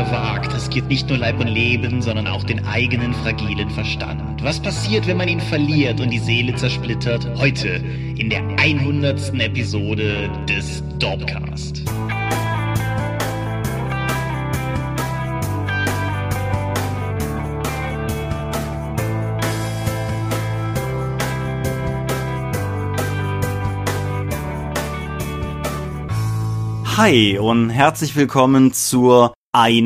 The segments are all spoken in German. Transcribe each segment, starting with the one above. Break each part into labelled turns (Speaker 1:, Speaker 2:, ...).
Speaker 1: jeder wagt, riskiert nicht nur Leib und Leben, sondern auch den eigenen fragilen Verstand. Was passiert, wenn man ihn verliert und die Seele zersplittert? Heute in der 100. Episode des Dorpcast.
Speaker 2: Hi und herzlich willkommen zur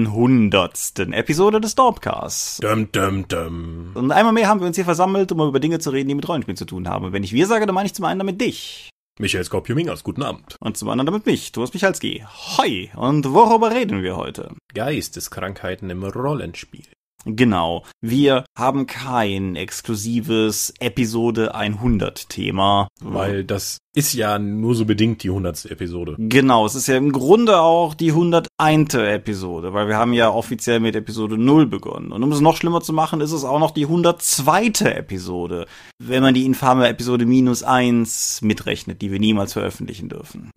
Speaker 2: 100. Episode des Dorpcasts.
Speaker 3: Und
Speaker 2: einmal mehr haben wir uns hier versammelt, um über Dinge zu reden, die mit Rollenspielen zu tun haben. Und wenn ich wir sage, dann meine ich zum einen damit dich.
Speaker 3: Michael Skorpiumingers, guten Abend.
Speaker 2: Und zum anderen damit mich, Thomas Michalski. Hi, und worüber reden wir heute?
Speaker 3: Geisteskrankheiten im Rollenspiel.
Speaker 2: Genau, wir haben kein exklusives Episode 100 Thema.
Speaker 3: Weil das ist ja nur so bedingt die 100. Episode.
Speaker 2: Genau, es ist ja im Grunde auch die 101. Episode, weil wir haben ja offiziell mit Episode 0 begonnen. Und um es noch schlimmer zu machen, ist es auch noch die 102. Episode, wenn man die infame Episode -1 mitrechnet, die wir niemals veröffentlichen dürfen.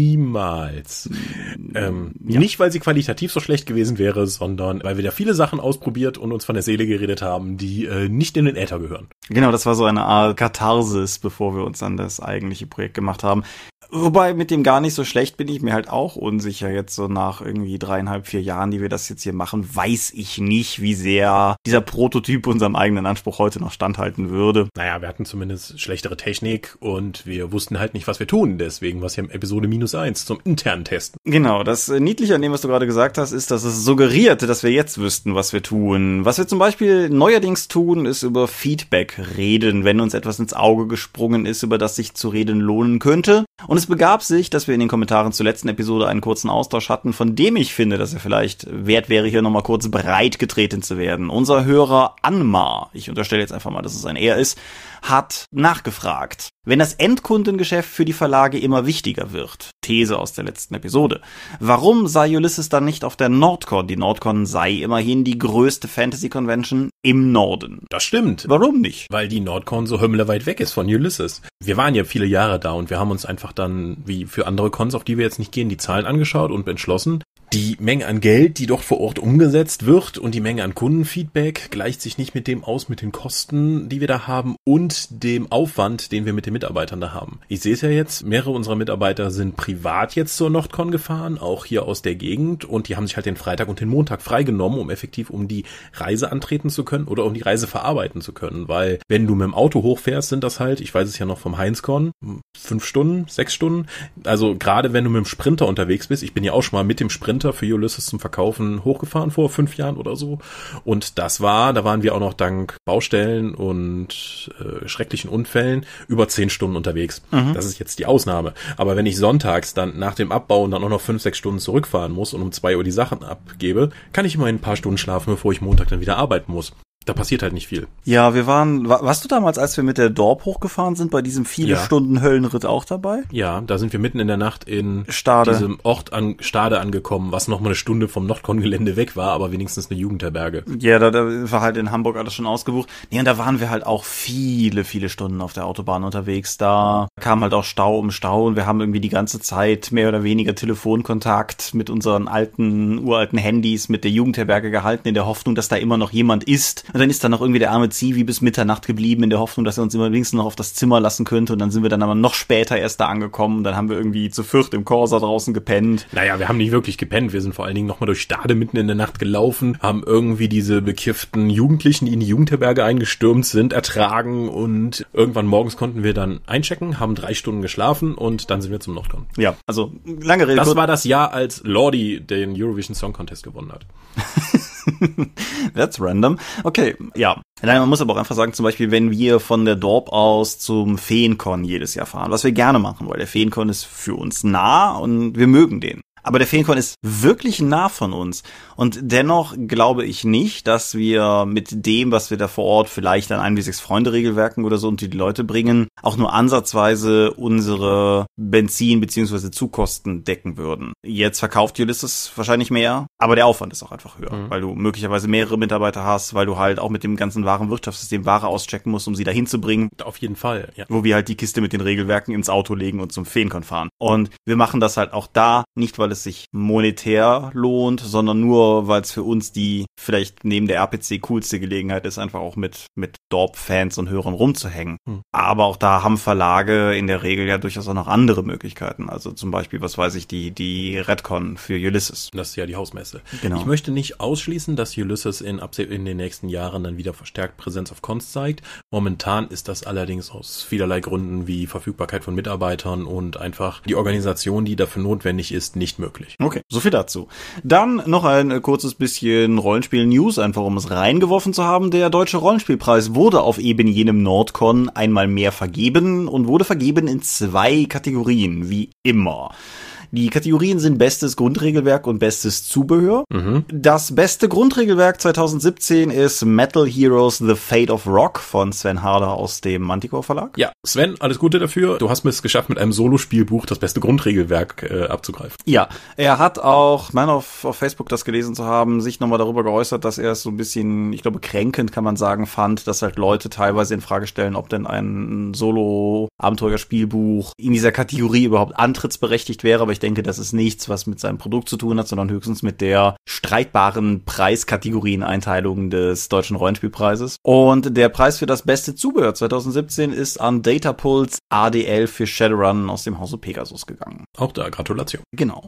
Speaker 3: Niemals.
Speaker 2: Ja.
Speaker 3: Nicht, weil sie qualitativ so schlecht gewesen wäre, sondern weil wir da viele Sachen ausprobiert und uns von der Seele geredet haben, die nicht in den Äther gehören.
Speaker 2: Genau, das war so eine Art Katharsis, bevor wir uns an das eigentliche Projekt gemacht haben. Wobei mit dem gar nicht so schlecht bin ich mir halt auch unsicher. Jetzt so nach irgendwie 3,5, 4 Jahren, die wir das jetzt hier machen, weiß ich nicht, wie sehr dieser Prototyp unserem eigenen Anspruch heute noch standhalten würde.
Speaker 3: Naja, wir hatten zumindest schlechtere Technik und wir wussten halt nicht, was wir tun. Deswegen war es ja Episode -1 zum internen Testen.
Speaker 2: Genau, das Niedliche an dem, was du gerade gesagt hast, ist, dass es suggeriert, dass wir jetzt wüssten, was wir tun. Was wir zum Beispiel neuerdings tun, ist über Feedback reden, wenn uns etwas ins Auge gesprungen ist, über das sich zu reden lohnen könnte. Und es begab sich, dass wir in den Kommentaren zur letzten Episode einen kurzen Austausch hatten, von dem ich finde, dass er vielleicht wert wäre, hier nochmal kurz breit getreten zu werden. Unser Hörer Anmar, ich unterstelle jetzt einfach mal, dass es ein Er ist, hat nachgefragt. Wenn das Endkundengeschäft für die Verlage immer wichtiger wird, These aus der letzten Episode, warum sei Ulysses dann nicht auf der Nordcon? Die Nordcon sei immerhin die größte Fantasy-Convention im Norden.
Speaker 3: Das stimmt.
Speaker 2: Warum nicht?
Speaker 3: Weil die Nordcon so himmelweit weg ist von Ulysses. Wir waren ja viele Jahre da und wir haben uns einfach dann, wie für andere Cons, auf die wir jetzt nicht gehen, die Zahlen angeschaut und entschlossen, die Menge an Geld, die dort vor Ort umgesetzt wird und die Menge an Kundenfeedback gleicht sich nicht mit dem aus, mit den Kosten, die wir da haben und dem Aufwand, den wir mit den Mitarbeitern da haben. Ich sehe es ja jetzt, mehrere unserer Mitarbeiter sind privat jetzt zur Nordcon gefahren, auch hier aus der Gegend, und die haben sich halt den Freitag und den Montag freigenommen, um effektiv um die Reise antreten zu können oder um die Reise verarbeiten zu können, weil wenn du mit dem Auto hochfährst, sind das halt, ich weiß es ja noch vom Heinzcon, 5 Stunden, 6 Stunden, also gerade wenn du mit dem Sprinter unterwegs bist, ich bin ja auch schon mal mit dem Sprinter für Ulysses zum Verkaufen hochgefahren vor 5 Jahren oder so. Und da waren wir auch noch dank Baustellen und schrecklichen Unfällen über 10 Stunden unterwegs. Mhm. Das ist jetzt die Ausnahme. Aber wenn ich sonntags dann nach dem Abbau dann auch noch 5, 6 Stunden zurückfahren muss und um 2 Uhr die Sachen abgebe, kann ich immerhin ein paar Stunden schlafen, bevor ich Montag dann wieder arbeiten muss. Da passiert halt nicht viel.
Speaker 2: Ja, warst du damals, als wir mit der Dorp hochgefahren sind, bei diesem viele Stunden Höllenritt auch dabei?
Speaker 3: Ja, da sind wir mitten in der Nacht in
Speaker 2: Stade.
Speaker 3: Diesem Ort Stade angekommen, was noch mal eine Stunde vom Nordcon-Gelände weg war, aber wenigstens eine Jugendherberge.
Speaker 2: Ja, da war halt in Hamburg alles schon ausgebucht. Nee, und da waren wir halt auch viele, viele Stunden auf der Autobahn unterwegs. Da kam halt auch Stau um Stau und wir haben irgendwie die ganze Zeit mehr oder weniger Telefonkontakt mit unseren uralten Handys mit der Jugendherberge gehalten, in der Hoffnung, dass da immer noch jemand ist. Und dann ist da noch irgendwie der arme Zivi bis Mitternacht geblieben, in der Hoffnung, dass er uns immer wenigstens noch auf das Zimmer lassen könnte. Und dann sind wir dann aber noch später erst da angekommen. Dann haben wir irgendwie zu 4 im Corsa draußen gepennt.
Speaker 3: Naja, wir haben nicht wirklich gepennt. Wir sind vor allen Dingen nochmal durch Stade mitten in der Nacht gelaufen, haben irgendwie diese bekifften Jugendlichen, die in die Jugendherberge eingestürmt sind, ertragen. Und irgendwann morgens konnten wir dann einchecken, haben 3 Stunden geschlafen und dann sind wir zum Nordcon.
Speaker 2: Ja, also lange Rede.
Speaker 3: Das war das Jahr, als Lordi den Eurovision Song Contest gewonnen hat.
Speaker 2: That's random. Okay, ja. Nein, man muss aber auch einfach sagen, zum Beispiel, wenn wir von der Dorp aus zum Feencon jedes Jahr fahren, was wir gerne machen, weil der Feencon ist für uns nah und wir mögen den. Aber der Feencon ist wirklich nah von uns. Und dennoch glaube ich nicht, dass wir mit dem, was wir da vor Ort vielleicht an 1-6 Freunde-Regelwerken oder so unter die Leute bringen, auch nur ansatzweise unsere Benzin- bzw. Zugkosten decken würden. Jetzt verkauft Ulysses wahrscheinlich mehr, aber der Aufwand ist auch einfach höher, weil du möglicherweise mehrere Mitarbeiter hast, weil du halt auch mit dem ganzen Warenwirtschaftssystem Ware auschecken musst, um sie dahin zu bringen.
Speaker 3: Auf jeden Fall, ja.
Speaker 2: Wo wir halt die Kiste mit den Regelwerken ins Auto legen und zum Feencon fahren. Und wir machen das halt auch da, nicht weil weil es sich monetär lohnt, sondern nur, weil es für uns die vielleicht neben der RPC coolste Gelegenheit ist, einfach auch mit Dorp-Fans und Hörern rumzuhängen. Aber auch da haben Verlage in der Regel ja durchaus auch noch andere Möglichkeiten. Also zum Beispiel, was weiß ich, die Redcon für Ulysses.
Speaker 3: Das ist ja die Hausmesse.
Speaker 2: Genau.
Speaker 3: Ich möchte nicht ausschließen, dass Ulysses in den nächsten Jahren dann wieder verstärkt Präsenz auf Cons zeigt. Momentan ist das allerdings aus vielerlei Gründen wie Verfügbarkeit von Mitarbeitern und einfach die Organisation, die dafür notwendig ist, nicht möglich.
Speaker 2: Okay, so viel dazu. Dann noch ein kurzes bisschen Rollenspiel-News, einfach um es reingeworfen zu haben. Der Deutsche Rollenspielpreis wurde auf eben jenem Nordcon einmal mehr vergeben und wurde vergeben in 2 Kategorien, wie immer. Die Kategorien sind bestes Grundregelwerk und bestes Zubehör. Das beste Grundregelwerk 2017 ist Metal Heroes The Fate of Rock von Sven Harder aus dem Manticore Verlag.
Speaker 3: Ja, Sven, alles Gute dafür. Du hast mir es geschafft, mit einem Solospielbuch das beste Grundregelwerk abzugreifen.
Speaker 2: Ja, er hat auch, meine auf Facebook das gelesen zu haben, sich nochmal darüber geäußert, dass er es so ein bisschen, ich glaube, kränkend kann man sagen, fand, dass halt Leute teilweise in Frage stellen, ob denn ein Solo-Abenteuerspielbuch in dieser Kategorie überhaupt antrittsberechtigt wäre, aber ich denke, das ist nichts, was mit seinem Produkt zu tun hat, sondern höchstens mit der streitbaren Preiskategorieneinteilung des Deutschen Rollenspielpreises. Und der Preis für das beste Zubehör 2017 ist an Datapulse ADL für Shadowrun aus dem Hause Pegasus gegangen.
Speaker 3: Auch da, Gratulation.
Speaker 2: Genau.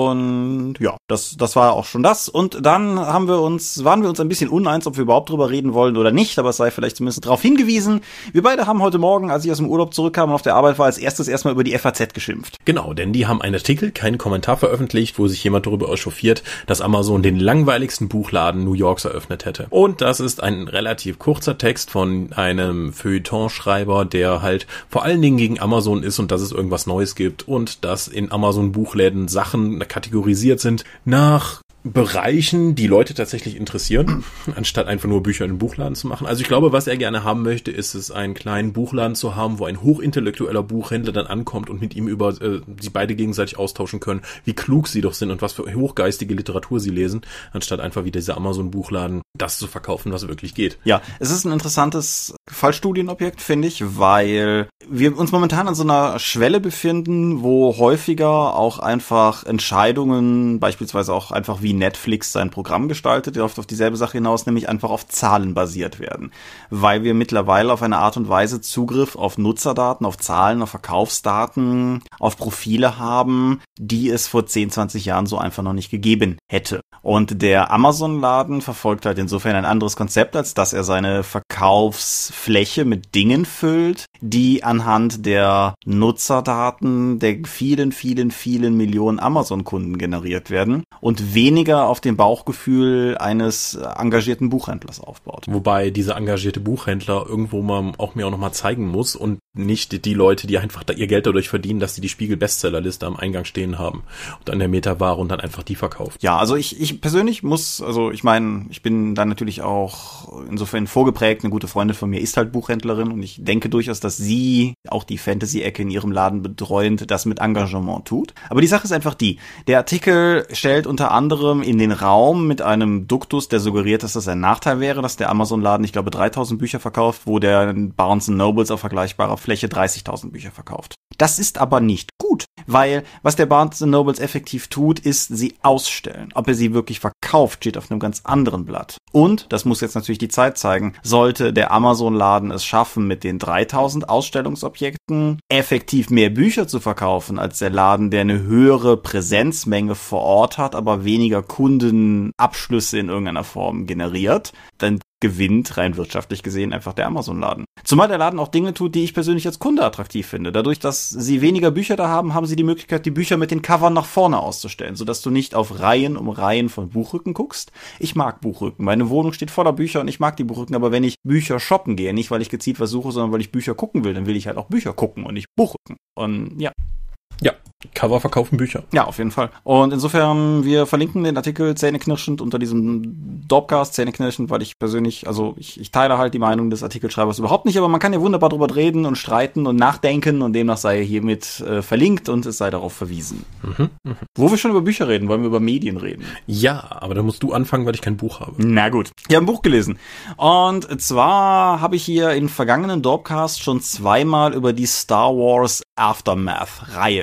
Speaker 2: Und ja, das war auch schon das. Und dann waren wir uns ein bisschen uneins, ob wir überhaupt drüber reden wollen oder nicht, aber es sei vielleicht zumindest darauf hingewiesen. Wir beide haben heute Morgen, als ich aus dem Urlaub zurückkam und auf der Arbeit war, als erstes erstmal über die FAZ geschimpft.
Speaker 3: Genau, denn die haben einen Artikel, keinen Kommentar veröffentlicht, wo sich jemand darüber echauffiert, dass Amazon den langweiligsten Buchladen New Yorks eröffnet hätte. Und das ist ein relativ kurzer Text von einem Feuilleton-Schreiber, der halt vor allen Dingen gegen Amazon ist und dass es irgendwas Neues gibt und dass in Amazon-Buchläden Sachen kategorisiert sind nach Bereichen, die Leute tatsächlich interessieren, anstatt einfach nur Bücher in den Buchladen zu machen. Also ich glaube, was er gerne haben möchte, ist es, einen kleinen Buchladen zu haben, wo ein hochintellektueller Buchhändler dann ankommt und mit ihm über sie beide gegenseitig austauschen können, wie klug sie doch sind und was für hochgeistige Literatur sie lesen, anstatt einfach wie dieser Amazon-Buchladen das zu verkaufen, was wirklich geht.
Speaker 2: Ja, es ist ein interessantes Fallstudienobjekt, finde ich, weil wir uns momentan an so einer Schwelle befinden, wo häufiger auch einfach Entscheidungen, beispielsweise auch einfach wie Netflix sein Programm gestaltet, die oft auf dieselbe Sache hinaus, nämlich einfach auf Zahlen basiert werden. Weil wir mittlerweile auf eine Art und Weise Zugriff auf Nutzerdaten, auf Zahlen, auf Verkaufsdaten, auf Profile haben, die es vor 10, 20 Jahren so einfach noch nicht gegeben hätte. Und der Amazon-Laden verfolgt halt insofern ein anderes Konzept, als dass er seine Verkaufsfläche mit Dingen füllt, die anhand der Nutzerdaten der vielen, vielen, vielen Millionen Amazon-Kunden generiert werden und weniger auf dem Bauchgefühl eines engagierten Buchhändlers aufbaut.
Speaker 3: Wobei dieser engagierte Buchhändler irgendwo mal auch mir auch noch mal zeigen muss und nicht die Leute, die einfach ihr Geld dadurch verdienen, dass sie die Spiegel-Bestsellerliste am Eingang stehen haben und an der Metaware und dann einfach die verkauft.
Speaker 2: Ja, also ich persönlich muss, also ich meine, ich bin da natürlich auch insofern vorgeprägt, eine gute Freundin von mir ist halt Buchhändlerin und ich denke durchaus, dass sie auch die Fantasy-Ecke in ihrem Laden betreuend das mit Engagement tut. Aber die Sache ist einfach die, der Artikel stellt unter anderem in den Raum mit einem Duktus, der suggeriert, dass das ein Nachteil wäre, dass der Amazon-Laden, ich glaube, 3000 Bücher verkauft, wo der Barnes & Nobles auf vergleichbarer Fläche 30.000 Bücher verkauft. Das ist aber nicht gut, weil was der Barnes & Nobles effektiv tut, ist sie ausstellen. Ob er sie wirklich verkauft, steht auf einem ganz anderen Blatt. Und, das muss jetzt natürlich die Zeit zeigen, sollte der Amazon-Laden es schaffen, mit den 3000 Ausstellungsobjekten effektiv mehr Bücher zu verkaufen, als der Laden, der eine höhere Präsenzmenge vor Ort hat, aber weniger Kundenabschlüsse in irgendeiner Form generiert, dann gewinnt rein wirtschaftlich gesehen einfach der Amazon-Laden. Zumal der Laden auch Dinge tut, die ich persönlich als Kunde attraktiv finde. Dadurch, dass sie weniger Bücher da haben, haben sie die Möglichkeit, die Bücher mit den Covern nach vorne auszustellen, sodass du nicht auf Reihen um Reihen von Buchrücken guckst. Ich mag Buchrücken. Meine Wohnung steht voller Bücher und ich mag die Buchrücken, aber wenn ich Bücher shoppen gehe, nicht weil ich gezielt was suche, sondern weil ich Bücher gucken will, dann will ich halt auch Bücher gucken und nicht Buchrücken. Und ja.
Speaker 3: Ja, Cover verkaufen Bücher.
Speaker 2: Ja, auf jeden Fall. Und insofern, wir verlinken den Artikel zähneknirschend unter diesem Dorpcast, zähneknirschend, weil ich persönlich, also ich teile halt die Meinung des Artikelschreibers überhaupt nicht, aber man kann ja wunderbar drüber reden und streiten und nachdenken und demnach sei er hiermit verlinkt und es sei darauf verwiesen. Wo wir schon über Bücher reden, wollen wir über Medien reden.
Speaker 3: Ja, aber da musst du anfangen, weil ich kein Buch habe.
Speaker 2: Na gut. Ich habe ein Buch gelesen. Und zwar habe ich hier in vergangenen Dorpcast schon zweimal über die Star Wars Aftermath-Reihe gesprochen.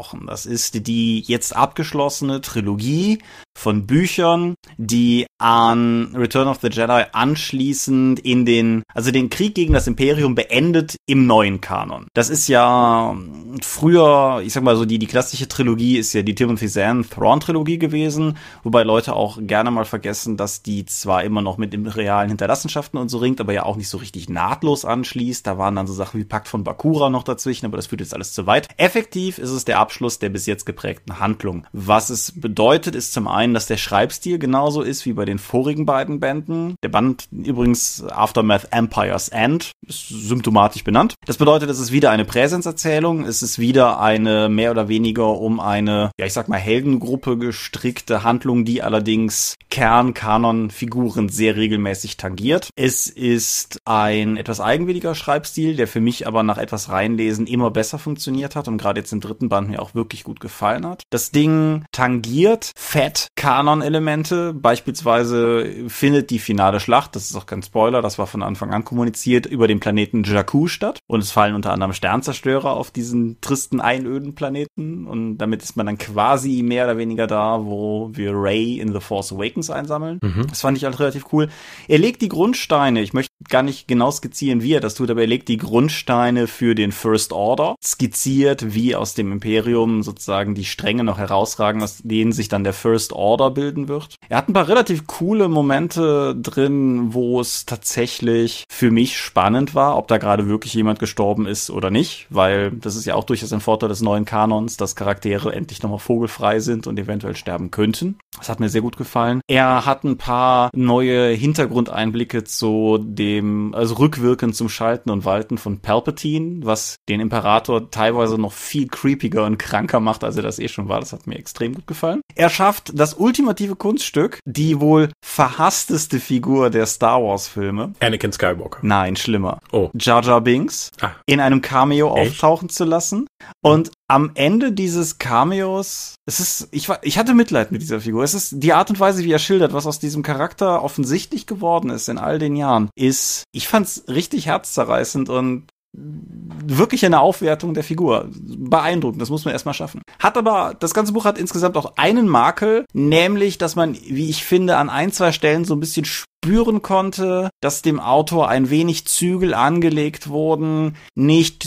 Speaker 2: angesprochen. Das ist die jetzt abgeschlossene Trilogie von Büchern, die an Return of the Jedi anschließend den Krieg gegen das Imperium beendet im neuen Kanon. Das ist ja früher, ich sag mal so, die klassische Trilogie ist ja die Timothy Zahn Thrawn-Trilogie gewesen, wobei Leute auch gerne mal vergessen, dass die zwar immer noch mit den realen Hinterlassenschaften und so ringt, aber ja auch nicht so richtig nahtlos anschließt. Da waren dann so Sachen wie Pakt von Bakura noch dazwischen, aber das führt jetzt alles zu weit. Effektiv ist es der Abschluss der bis jetzt geprägten Handlung. Was es bedeutet, ist zum einen, dass der Schreibstil genauso ist wie bei den vorigen beiden Bänden. Der Band übrigens Aftermath Empire's End ist symptomatisch benannt. Das bedeutet, es ist wieder eine Präsenzerzählung, es ist wieder eine mehr oder weniger um eine, ja ich sag mal, Heldengruppe gestrickte Handlung, die allerdings Kern-Kanon-Figuren sehr regelmäßig tangiert. Es ist ein etwas eigenwilliger Schreibstil, der für mich aber nach etwas Reinlesen immer besser funktioniert hat und gerade jetzt im dritten Band mir auch wirklich gut gefallen hat. Das Ding tangiert fett Kanon-Elemente, beispielsweise findet die finale Schlacht, das ist auch kein Spoiler, das war von Anfang an kommuniziert, über den Planeten Jakku statt und es fallen unter anderem Sternzerstörer auf diesen tristen, einöden Planeten und damit ist man dann quasi mehr oder weniger da, wo wir Rey in The Force Awakens einsammeln. Das fand ich halt relativ cool. Er legt die Grundsteine, ich möchte gar nicht genau skizzieren, wie er das tut, aber er legt die Grundsteine für den First Order, skizziert, wie aus dem Imperium sozusagen die Stränge noch herausragen, aus denen sich dann der First Order bilden wird. Er hat ein paar relativ coole Momente drin, wo es tatsächlich für mich spannend war, ob da gerade wirklich jemand gestorben ist oder nicht, weil das ist ja auch durchaus ein Vorteil des neuen Kanons, dass Charaktere endlich nochmal vogelfrei sind und eventuell sterben könnten. Das hat mir sehr gut gefallen. Er hat ein paar neue Hintergrundeinblicke zu dem, also rückwirkend zum Schalten und Walten von Palpatine, was den Imperator teilweise noch viel creepiger und kranker macht, als er das schon war. Das hat mir extrem gut gefallen. Er schafft das ultimative Kunststück, die wohl verhassteste Figur der Star Wars Filme.
Speaker 3: Anakin Skywalker.
Speaker 2: Nein, schlimmer.
Speaker 3: Oh.
Speaker 2: Jar Jar Binks in einem Cameo auftauchen zu lassen. Und am Ende dieses Cameos, ich hatte Mitleid mit dieser Figur. Es ist die Art und Weise, wie er schildert, was aus diesem Charakter offensichtlich geworden ist in all den Jahren, ich fand's richtig herzzerreißend und wirklich eine Aufwertung der Figur. Beeindruckend, das muss man erstmal schaffen. Das ganze Buch hat insgesamt auch einen Makel, nämlich, dass man, wie ich finde, an 1-2 Stellen so ein bisschen spüren konnte, dass dem Autor ein wenig Zügel angelegt wurden, nicht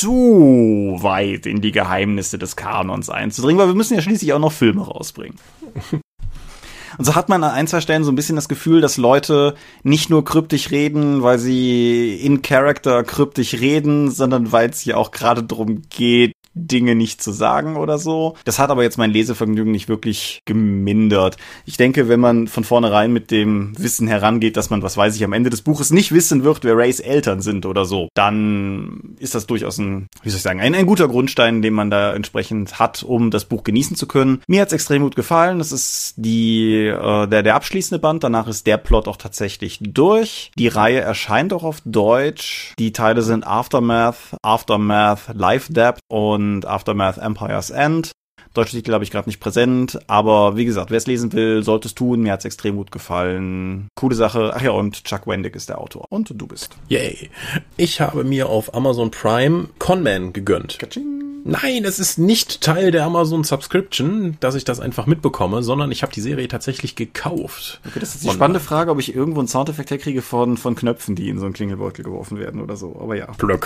Speaker 2: zu weit in die Geheimnisse des Kanons einzudringen, weil wir müssen ja schließlich auch noch Filme rausbringen. Und so hat man an 1-2 Stellen so ein bisschen das Gefühl, dass Leute nicht nur kryptisch reden, weil sie in Character kryptisch reden, sondern weil es ja auch gerade darum geht, Dinge nicht zu sagen oder so. Das hat aber jetzt mein Lesevergnügen nicht wirklich gemindert. Ich denke, wenn man von vornherein mit dem Wissen herangeht, dass man, was weiß ich, am Ende des Buches nicht wissen wird, wer Reys Eltern sind oder so, dann ist das durchaus ein guter Grundstein, den man da entsprechend hat, um das Buch genießen zu können. Mir hat's extrem gut gefallen. Das ist der abschließende Band. Danach ist der Plot auch tatsächlich durch. Die Reihe erscheint auch auf Deutsch. Die Teile sind Aftermath, Life Debt und Aftermath Empire's End. Deutsche Titel habe ich gerade nicht präsent, aber wie gesagt, wer es lesen will, sollte es tun. Mir hat es extrem gut gefallen. Coole Sache. Ach ja, und Chuck Wendig ist der Autor. Und du bist.
Speaker 3: Yay. Ich habe mir auf Amazon Prime Con Man gegönnt.
Speaker 2: Katsching.
Speaker 3: Nein, es ist nicht Teil der Amazon Subscription, dass ich das einfach mitbekomme, sondern ich habe die Serie tatsächlich gekauft.
Speaker 2: Okay, das ist die spannende Frage, ob ich irgendwo einen Soundeffekt herkriege von Knöpfen, die in so einen Klingelbeutel geworfen werden oder so. Aber ja.
Speaker 3: Glück.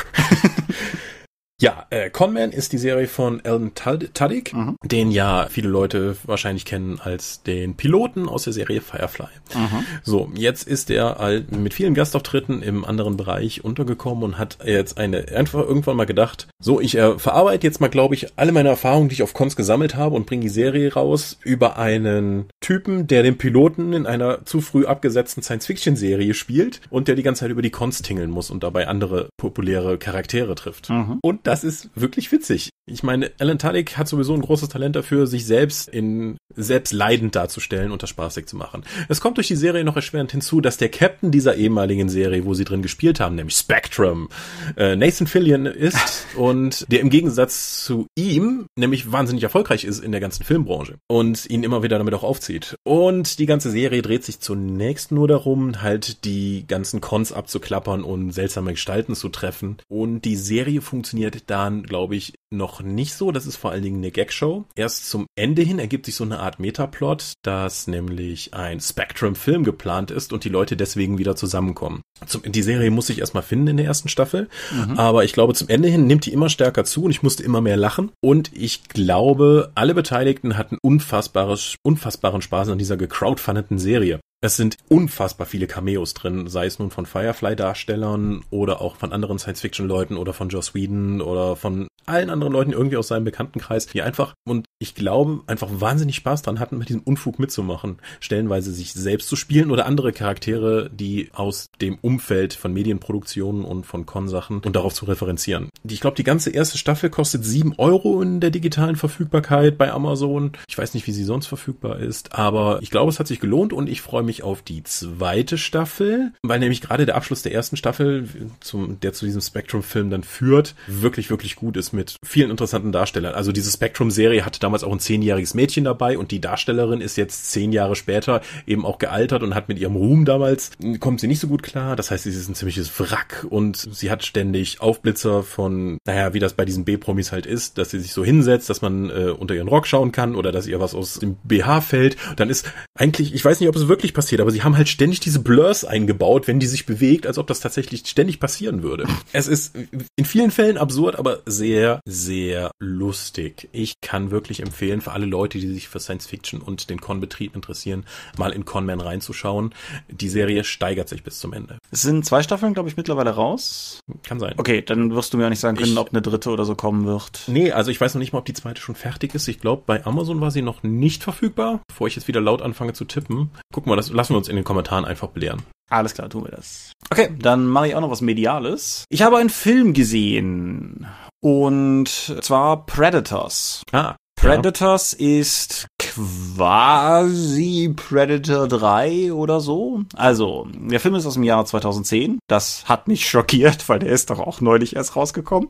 Speaker 3: Ja, Con Man ist die Serie von Alan Tudyk, den ja viele Leute wahrscheinlich kennen als den Piloten aus der Serie Firefly. So, jetzt ist er mit vielen Gastauftritten im anderen Bereich untergekommen und hat jetzt einfach irgendwann mal gedacht, so, ich verarbeite jetzt mal, glaube ich, alle meine Erfahrungen, die ich auf Cons gesammelt habe und bringe die Serie raus über einen Typen, der den Piloten in einer zu früh abgesetzten Science-Fiction-Serie spielt und der die ganze Zeit über die Cons tingeln muss und dabei andere populäre Charaktere trifft. Und das ist wirklich witzig. Ich meine, Alan Tudyk hat sowieso ein großes Talent dafür, sich selbst leidend darzustellen und das spaßig zu machen. Es kommt durch die Serie noch erschwerend hinzu, dass der Captain dieser ehemaligen Serie, wo sie drin gespielt haben, nämlich Spectrum, Nathan Fillion ist und der im Gegensatz zu ihm nämlich wahnsinnig erfolgreich ist in der ganzen Filmbranche und ihn immer wieder damit auch aufzieht. Und die ganze Serie dreht sich zunächst nur darum, halt die ganzen Cons abzuklappern und seltsame Gestalten zu treffen. Und die Serie funktioniert dann, glaube ich, noch nicht so. Das ist vor allen Dingen eine Gagshow. Erst zum Ende hin ergibt sich so eine Art Metaplot, dass nämlich ein Spectrum-Film geplant ist und die Leute deswegen wieder zusammenkommen. Die Serie muss ich erstmal finden in der ersten Staffel, aber ich glaube, zum Ende hin nimmt die immer stärker zu und ich musste immer mehr lachen. Und ich glaube, alle Beteiligten hatten unfassbaren Spaß an dieser gecrowdfundeten Serie. Es sind unfassbar viele Cameos drin, sei es nun von Firefly-Darstellern oder auch von anderen Science-Fiction-Leuten oder von Joss Whedon oder von allen anderen Leuten irgendwie aus seinem Bekanntenkreis, die einfach, und ich glaube, einfach wahnsinnig Spaß dran hatten, mit diesem Unfug mitzumachen, stellenweise sich selbst zu spielen oder andere Charaktere, die aus dem Umfeld von Medienproduktionen und von Con-Sachen und darauf zu referenzieren. Ich glaube, die ganze erste Staffel kostet 7 € in der digitalen Verfügbarkeit bei Amazon. Ich weiß nicht, wie sie sonst verfügbar ist, aber ich glaube, es hat sich gelohnt und ich freue mich auf die zweite Staffel, weil nämlich gerade der Abschluss der ersten Staffel, der zu diesem Spectrum-Film dann führt, wirklich, wirklich gut ist mit vielen interessanten Darstellern. Also diese Spectrum-Serie hatte damals auch ein 10-jähriges Mädchen dabei und die Darstellerin ist jetzt 10 Jahre später eben auch gealtert und hat mit ihrem Ruhm damals, kommt sie nicht so gut klar. Das heißt, sie ist ein ziemliches Wrack und sie hat ständig Aufblitzer von, wie das bei diesen B-Promis halt ist, dass sie sich so hinsetzt, dass man unter ihren Rock schauen kann oder dass ihr was aus dem BH fällt. Dann ist eigentlich, ich weiß nicht, ob es wirklich passiert, aber sie haben halt ständig diese Blurs eingebaut, wenn die sich bewegt, als ob das tatsächlich ständig passieren würde. Es ist in vielen Fällen absurd, aber sehr, sehr lustig. Ich kann wirklich empfehlen, für alle Leute, die sich für Science-Fiction und den Con-Betrieb interessieren, mal in Con-Man reinzuschauen. Die Serie steigert sich bis zum Ende.
Speaker 2: Es sind 2 Staffeln, glaube ich, mittlerweile raus.
Speaker 3: Kann sein.
Speaker 2: Okay, dann wirst du mir auch nicht sagen können, ob eine dritte oder so kommen wird.
Speaker 3: Nee, also ich weiß noch nicht mal, ob die zweite schon fertig ist. Ich glaube, bei Amazon war sie noch nicht verfügbar. Bevor ich jetzt wieder laut anfange zu tippen. Gucken wir, das lassen wir uns in den Kommentaren einfach belehren.
Speaker 2: Alles klar, tun wir das. Okay, dann mache ich auch noch was Mediales. Ich habe einen Film gesehen. Und zwar Predators. Predators ist quasi Predator 3 oder so. Also, der Film ist aus dem Jahr 2010. Das hat mich schockiert, weil der ist doch auch neulich erst rausgekommen.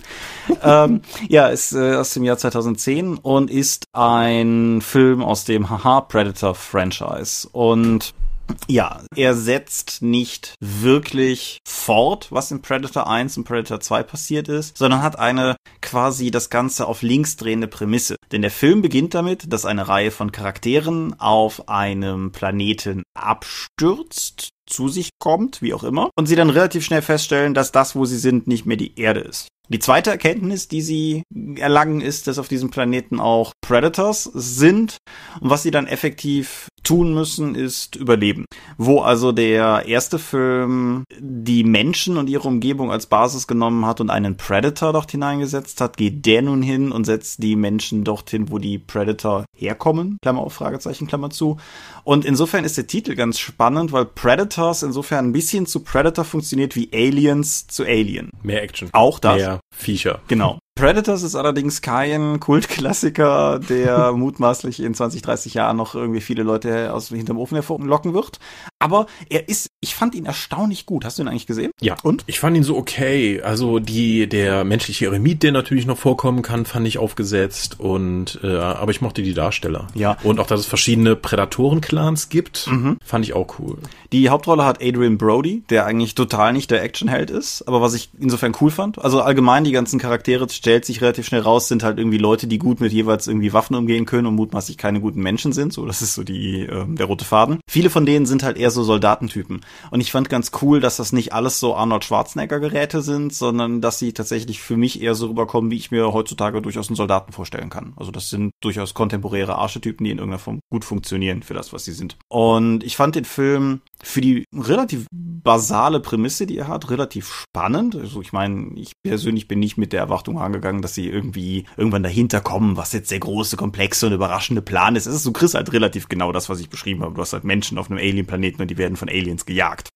Speaker 2: Ist aus dem Jahr 2010 und ist ein Film aus dem Predator-Franchise. Und ja, er setzt nicht wirklich fort, was in Predator 1 und Predator 2 passiert ist, sondern hat eine quasi das Ganze auf links drehende Prämisse. Denn der Film beginnt damit, dass eine Reihe von Charakteren auf einem Planeten abstürzt, zu sich kommt, wie auch immer, und sie dann relativ schnell feststellen, dass das, wo sie sind, nicht mehr die Erde ist. Die zweite Erkenntnis, die sie erlangen, ist, dass auf diesem Planeten auch Predators sind und was sie dann effektiv tun müssen, ist überleben. Wo also der erste Film die Menschen und ihre Umgebung als Basis genommen hat und einen Predator dort hineingesetzt hat, geht der nun hin und setzt die Menschen dorthin, wo die Predator herkommen, Klammer auf, Fragezeichen, Klammer zu. Und insofern ist der Titel ganz spannend, weil Predators insofern ein bisschen zu Predator funktioniert wie Aliens zu Alien.
Speaker 3: Mehr Action.
Speaker 2: Auch das.
Speaker 3: Mehr Viecher.
Speaker 2: Genau. Predators ist allerdings kein Kultklassiker, der mutmaßlich in 20, 30 Jahren noch irgendwie viele Leute hinterm Ofen hervorlocken wird. Aber ich fand ihn erstaunlich gut. Hast du ihn eigentlich gesehen?
Speaker 3: Ja. Und? Ich fand ihn so okay. Also der menschliche Eremit, der natürlich noch vorkommen kann, fand ich aufgesetzt und aber ich mochte die Darsteller.
Speaker 2: Ja.
Speaker 3: Und auch, dass es verschiedene Predatoren-Clans gibt, fand ich auch cool.
Speaker 2: Die Hauptrolle hat Adrian Brody, der eigentlich total nicht der Actionheld ist, aber was ich insofern cool fand. Also allgemein die ganzen Charaktere, stellt sich relativ schnell raus, sind halt irgendwie Leute, die gut mit jeweils irgendwie Waffen umgehen können und mutmaßlich keine guten Menschen sind. So, das ist so der rote Faden. Viele von denen sind halt eher so Soldatentypen. Und ich fand ganz cool, dass das nicht alles so Arnold Schwarzenegger-Geräte sind, sondern dass sie tatsächlich für mich eher so rüberkommen, wie ich mir heutzutage durchaus einen Soldaten vorstellen kann. Also das sind durchaus kontemporäre Archetypen, die in irgendeiner Form gut funktionieren für das, was sie sind. Und ich fand den Film für die relativ basale Prämisse, die er hat, relativ spannend. Also ich meine, ich persönlich bin nicht mit der Erwartung angegangen, dass sie irgendwie irgendwann dahinter kommen, was jetzt der große, komplexe und überraschende Plan ist. Es ist, du kriegst halt relativ genau das, was ich beschrieben habe. Du hast halt Menschen auf einem Alien-Planeten und die werden von Aliens gejagt.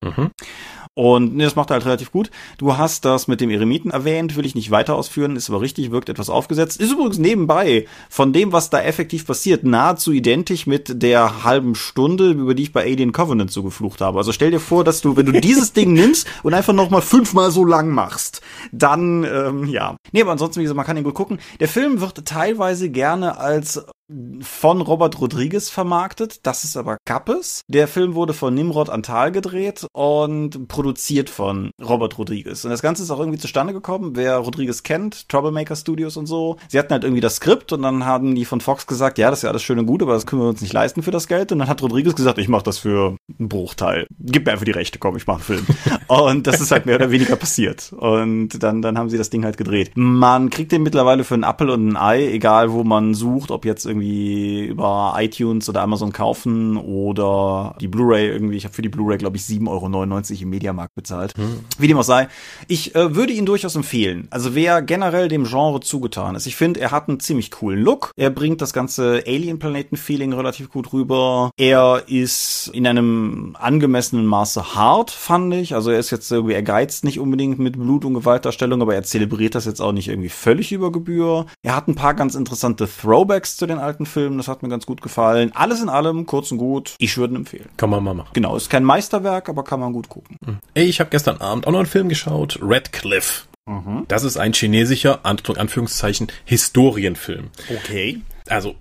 Speaker 2: Und das macht er halt relativ gut. Du hast das mit dem Eremiten erwähnt, will ich nicht weiter ausführen, ist aber richtig, wirkt etwas aufgesetzt. Ist übrigens nebenbei von dem, was da effektiv passiert, nahezu identisch mit der halben Stunde, über die ich bei Alien Covenant so geflucht habe. Also stell dir vor, dass du, wenn du dieses Ding nimmst und einfach nochmal 5-mal so lang machst, dann, ja. Nee, aber ansonsten, wie gesagt, man kann ihn gut gucken. Der Film wird teilweise gerne als von Robert Rodriguez vermarktet. Das ist aber Kappes. Der Film wurde von Nimrod Antal gedreht und produziert von Robert Rodriguez. Und das Ganze ist auch irgendwie zustande gekommen. Wer Rodriguez kennt, Troublemaker Studios und so, sie hatten halt irgendwie das Skript und dann haben die von Fox gesagt, ja, das ist ja alles schön und gut, aber das können wir uns nicht leisten für das Geld. Und dann hat Rodriguez gesagt, ich mache das für einen Bruchteil. Gib mir einfach die Rechte, komm, ich mache einen Film. Und das ist halt mehr oder weniger passiert. Und dann haben sie das Ding halt gedreht. Man kriegt den mittlerweile für einen Apfel und ein Ei, egal wo man sucht, ob jetzt irgendwie über iTunes oder Amazon kaufen oder die Blu-ray irgendwie. Ich habe für die Blu-ray, glaube ich, 7,99 € im Mediamarkt bezahlt. Wie dem auch sei. Ich würde ihn durchaus empfehlen. Also wer generell dem Genre zugetan ist. Ich finde, er hat einen ziemlich coolen Look. Er bringt das ganze Alien-Planeten-Feeling relativ gut rüber. Er ist in einem angemessenen Maße hart, fand ich. Also er ist jetzt irgendwie, er geizt nicht unbedingt mit Blut- und Gewaltdarstellung, aber er zelebriert das jetzt auch nicht irgendwie völlig über Gebühr. Er hat ein paar ganz interessante Throwbacks zu den alten Filmen, das hat mir ganz gut gefallen. Alles in allem, kurz und gut, ich würde ihn empfehlen.
Speaker 3: Kann man mal machen.
Speaker 2: Genau, ist kein Meisterwerk, aber kann man gut gucken.
Speaker 3: Ey, ich habe gestern Abend auch noch einen Film geschaut, Radcliffe. Das ist ein chinesischer, Anführungszeichen, Historienfilm.
Speaker 2: Okay.
Speaker 3: Also,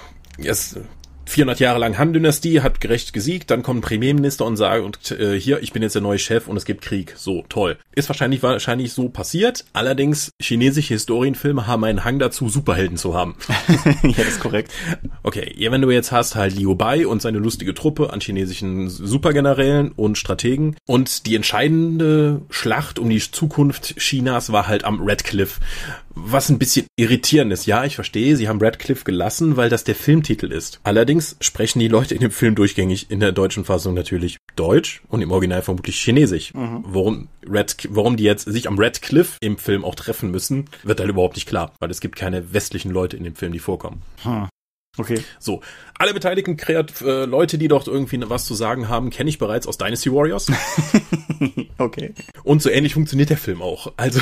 Speaker 3: es 400 Jahre lang Han-Dynastie, hat gerecht gesiegt, dann kommt ein Premierminister und sagt, hier, ich bin jetzt der neue Chef und es gibt Krieg. So, toll. Ist wahrscheinlich so passiert. Allerdings, chinesische Historienfilme haben einen Hang dazu, Superhelden zu haben.
Speaker 2: Ja, das ist korrekt.
Speaker 3: Okay, ja, wenn du jetzt hast halt Liu Bei und seine lustige Truppe an chinesischen Supergenerälen und Strategen und die entscheidende Schlacht um die Zukunft Chinas war halt am Radcliffe. Was ein bisschen irritierend ist. Ja, ich verstehe, sie haben Radcliffe gelassen, weil das der Filmtitel ist. Allerdings sprechen die Leute in dem Film durchgängig in der deutschen Fassung natürlich Deutsch und im Original vermutlich Chinesisch. Warum die jetzt sich am Radcliffe im Film auch treffen müssen, wird halt überhaupt nicht klar, weil es gibt keine westlichen Leute in dem Film, die vorkommen.
Speaker 2: Okay.
Speaker 3: So, alle beteiligten Leute, die dort irgendwie was zu sagen haben, kenne ich bereits aus Dynasty Warriors.
Speaker 2: Okay.
Speaker 3: Und so ähnlich funktioniert der Film auch. Also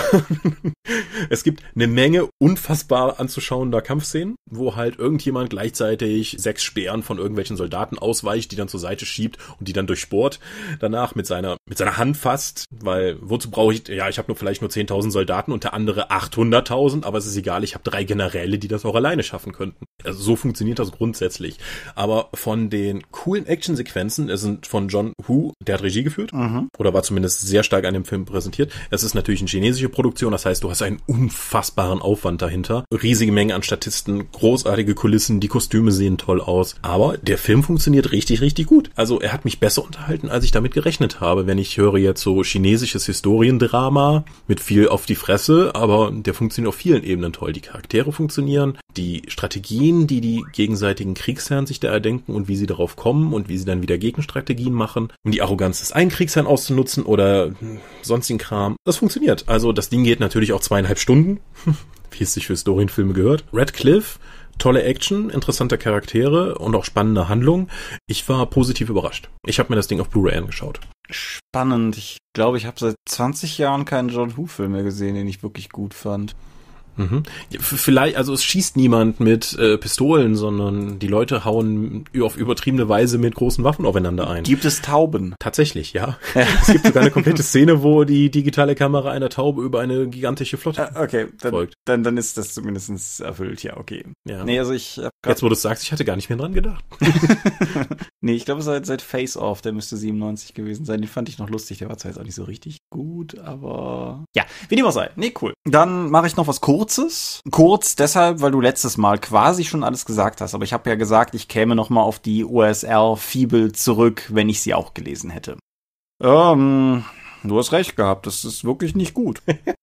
Speaker 3: es gibt eine Menge unfassbar anzuschauender Kampfszenen, wo halt irgendjemand gleichzeitig 6 Speeren von irgendwelchen Soldaten ausweicht, die dann zur Seite schiebt und die dann durchbohrt. Danach mit seiner Hand fasst, weil wozu brauche ich, ja, ich habe vielleicht nur 10.000 Soldaten und der andere 800.000, aber es ist egal, ich habe 3 Generäle, die das auch alleine schaffen könnten. Also so funktioniert das grundsätzlich. Aber von den coolen Actionsequenzen, es sind von John Woo, der hat Regie geführt, oder war zumindest sehr stark an dem Film präsentiert. Es ist natürlich eine chinesische Produktion, das heißt, du hast einen unfassbaren Aufwand dahinter. Riesige Menge an Statisten, großartige Kulissen, die Kostüme sehen toll aus. Aber der Film funktioniert richtig, richtig gut. Also er hat mich besser unterhalten, als ich damit gerechnet habe. Wenn ich höre jetzt so chinesisches Historiendrama mit viel auf die Fresse, aber der funktioniert auf vielen Ebenen toll. Die Charaktere funktionieren, die Strategien, die gegenseitigen Kriegsherren sich da erdenken und wie sie darauf kommen und wie sie dann wieder Gegenstrategien machen, um die Arroganz des einen Kriegsherrn auszunutzen oder sonstigen Kram. Das funktioniert. Also das Ding geht natürlich auch 2,5 Stunden, wie es sich für Historienfilme gehört. Radcliffe, tolle Action, interessante Charaktere und auch spannende Handlung. Ich war positiv überrascht. Ich habe mir das Ding auf Blu-ray angeschaut.
Speaker 2: Spannend. Ich glaube, ich habe seit 20 Jahren keinen John Woo-Film mehr gesehen, den ich wirklich gut fand.
Speaker 3: Ja, vielleicht, also es schießt niemand mit Pistolen, sondern die Leute hauen auf übertriebene Weise mit großen Waffen aufeinander ein.
Speaker 2: Gibt es Tauben?
Speaker 3: Tatsächlich, ja. Es gibt sogar eine komplette Szene, wo die digitale Kamera einer Taube über eine gigantische Flotte folgt.
Speaker 2: Dann ist das zumindest erfüllt, ja, okay.
Speaker 3: Ja.
Speaker 2: Nee, also ich hab
Speaker 3: jetzt, wo du es sagst, ich hatte gar nicht mehr dran gedacht.
Speaker 2: Nee, ich glaube seit Face Off, der müsste 97 gewesen sein. Den fand ich noch lustig, der war zwar jetzt auch nicht so richtig gut, aber ja, wie dem auch sei. Nee, cool. Dann mache ich noch was Kurzes. Kurz deshalb, weil du letztes Mal quasi schon alles gesagt hast, aber ich habe ja gesagt, ich käme noch mal auf die OSR-Fibel zurück, wenn ich sie auch gelesen hätte. Du hast recht gehabt, das ist wirklich nicht gut.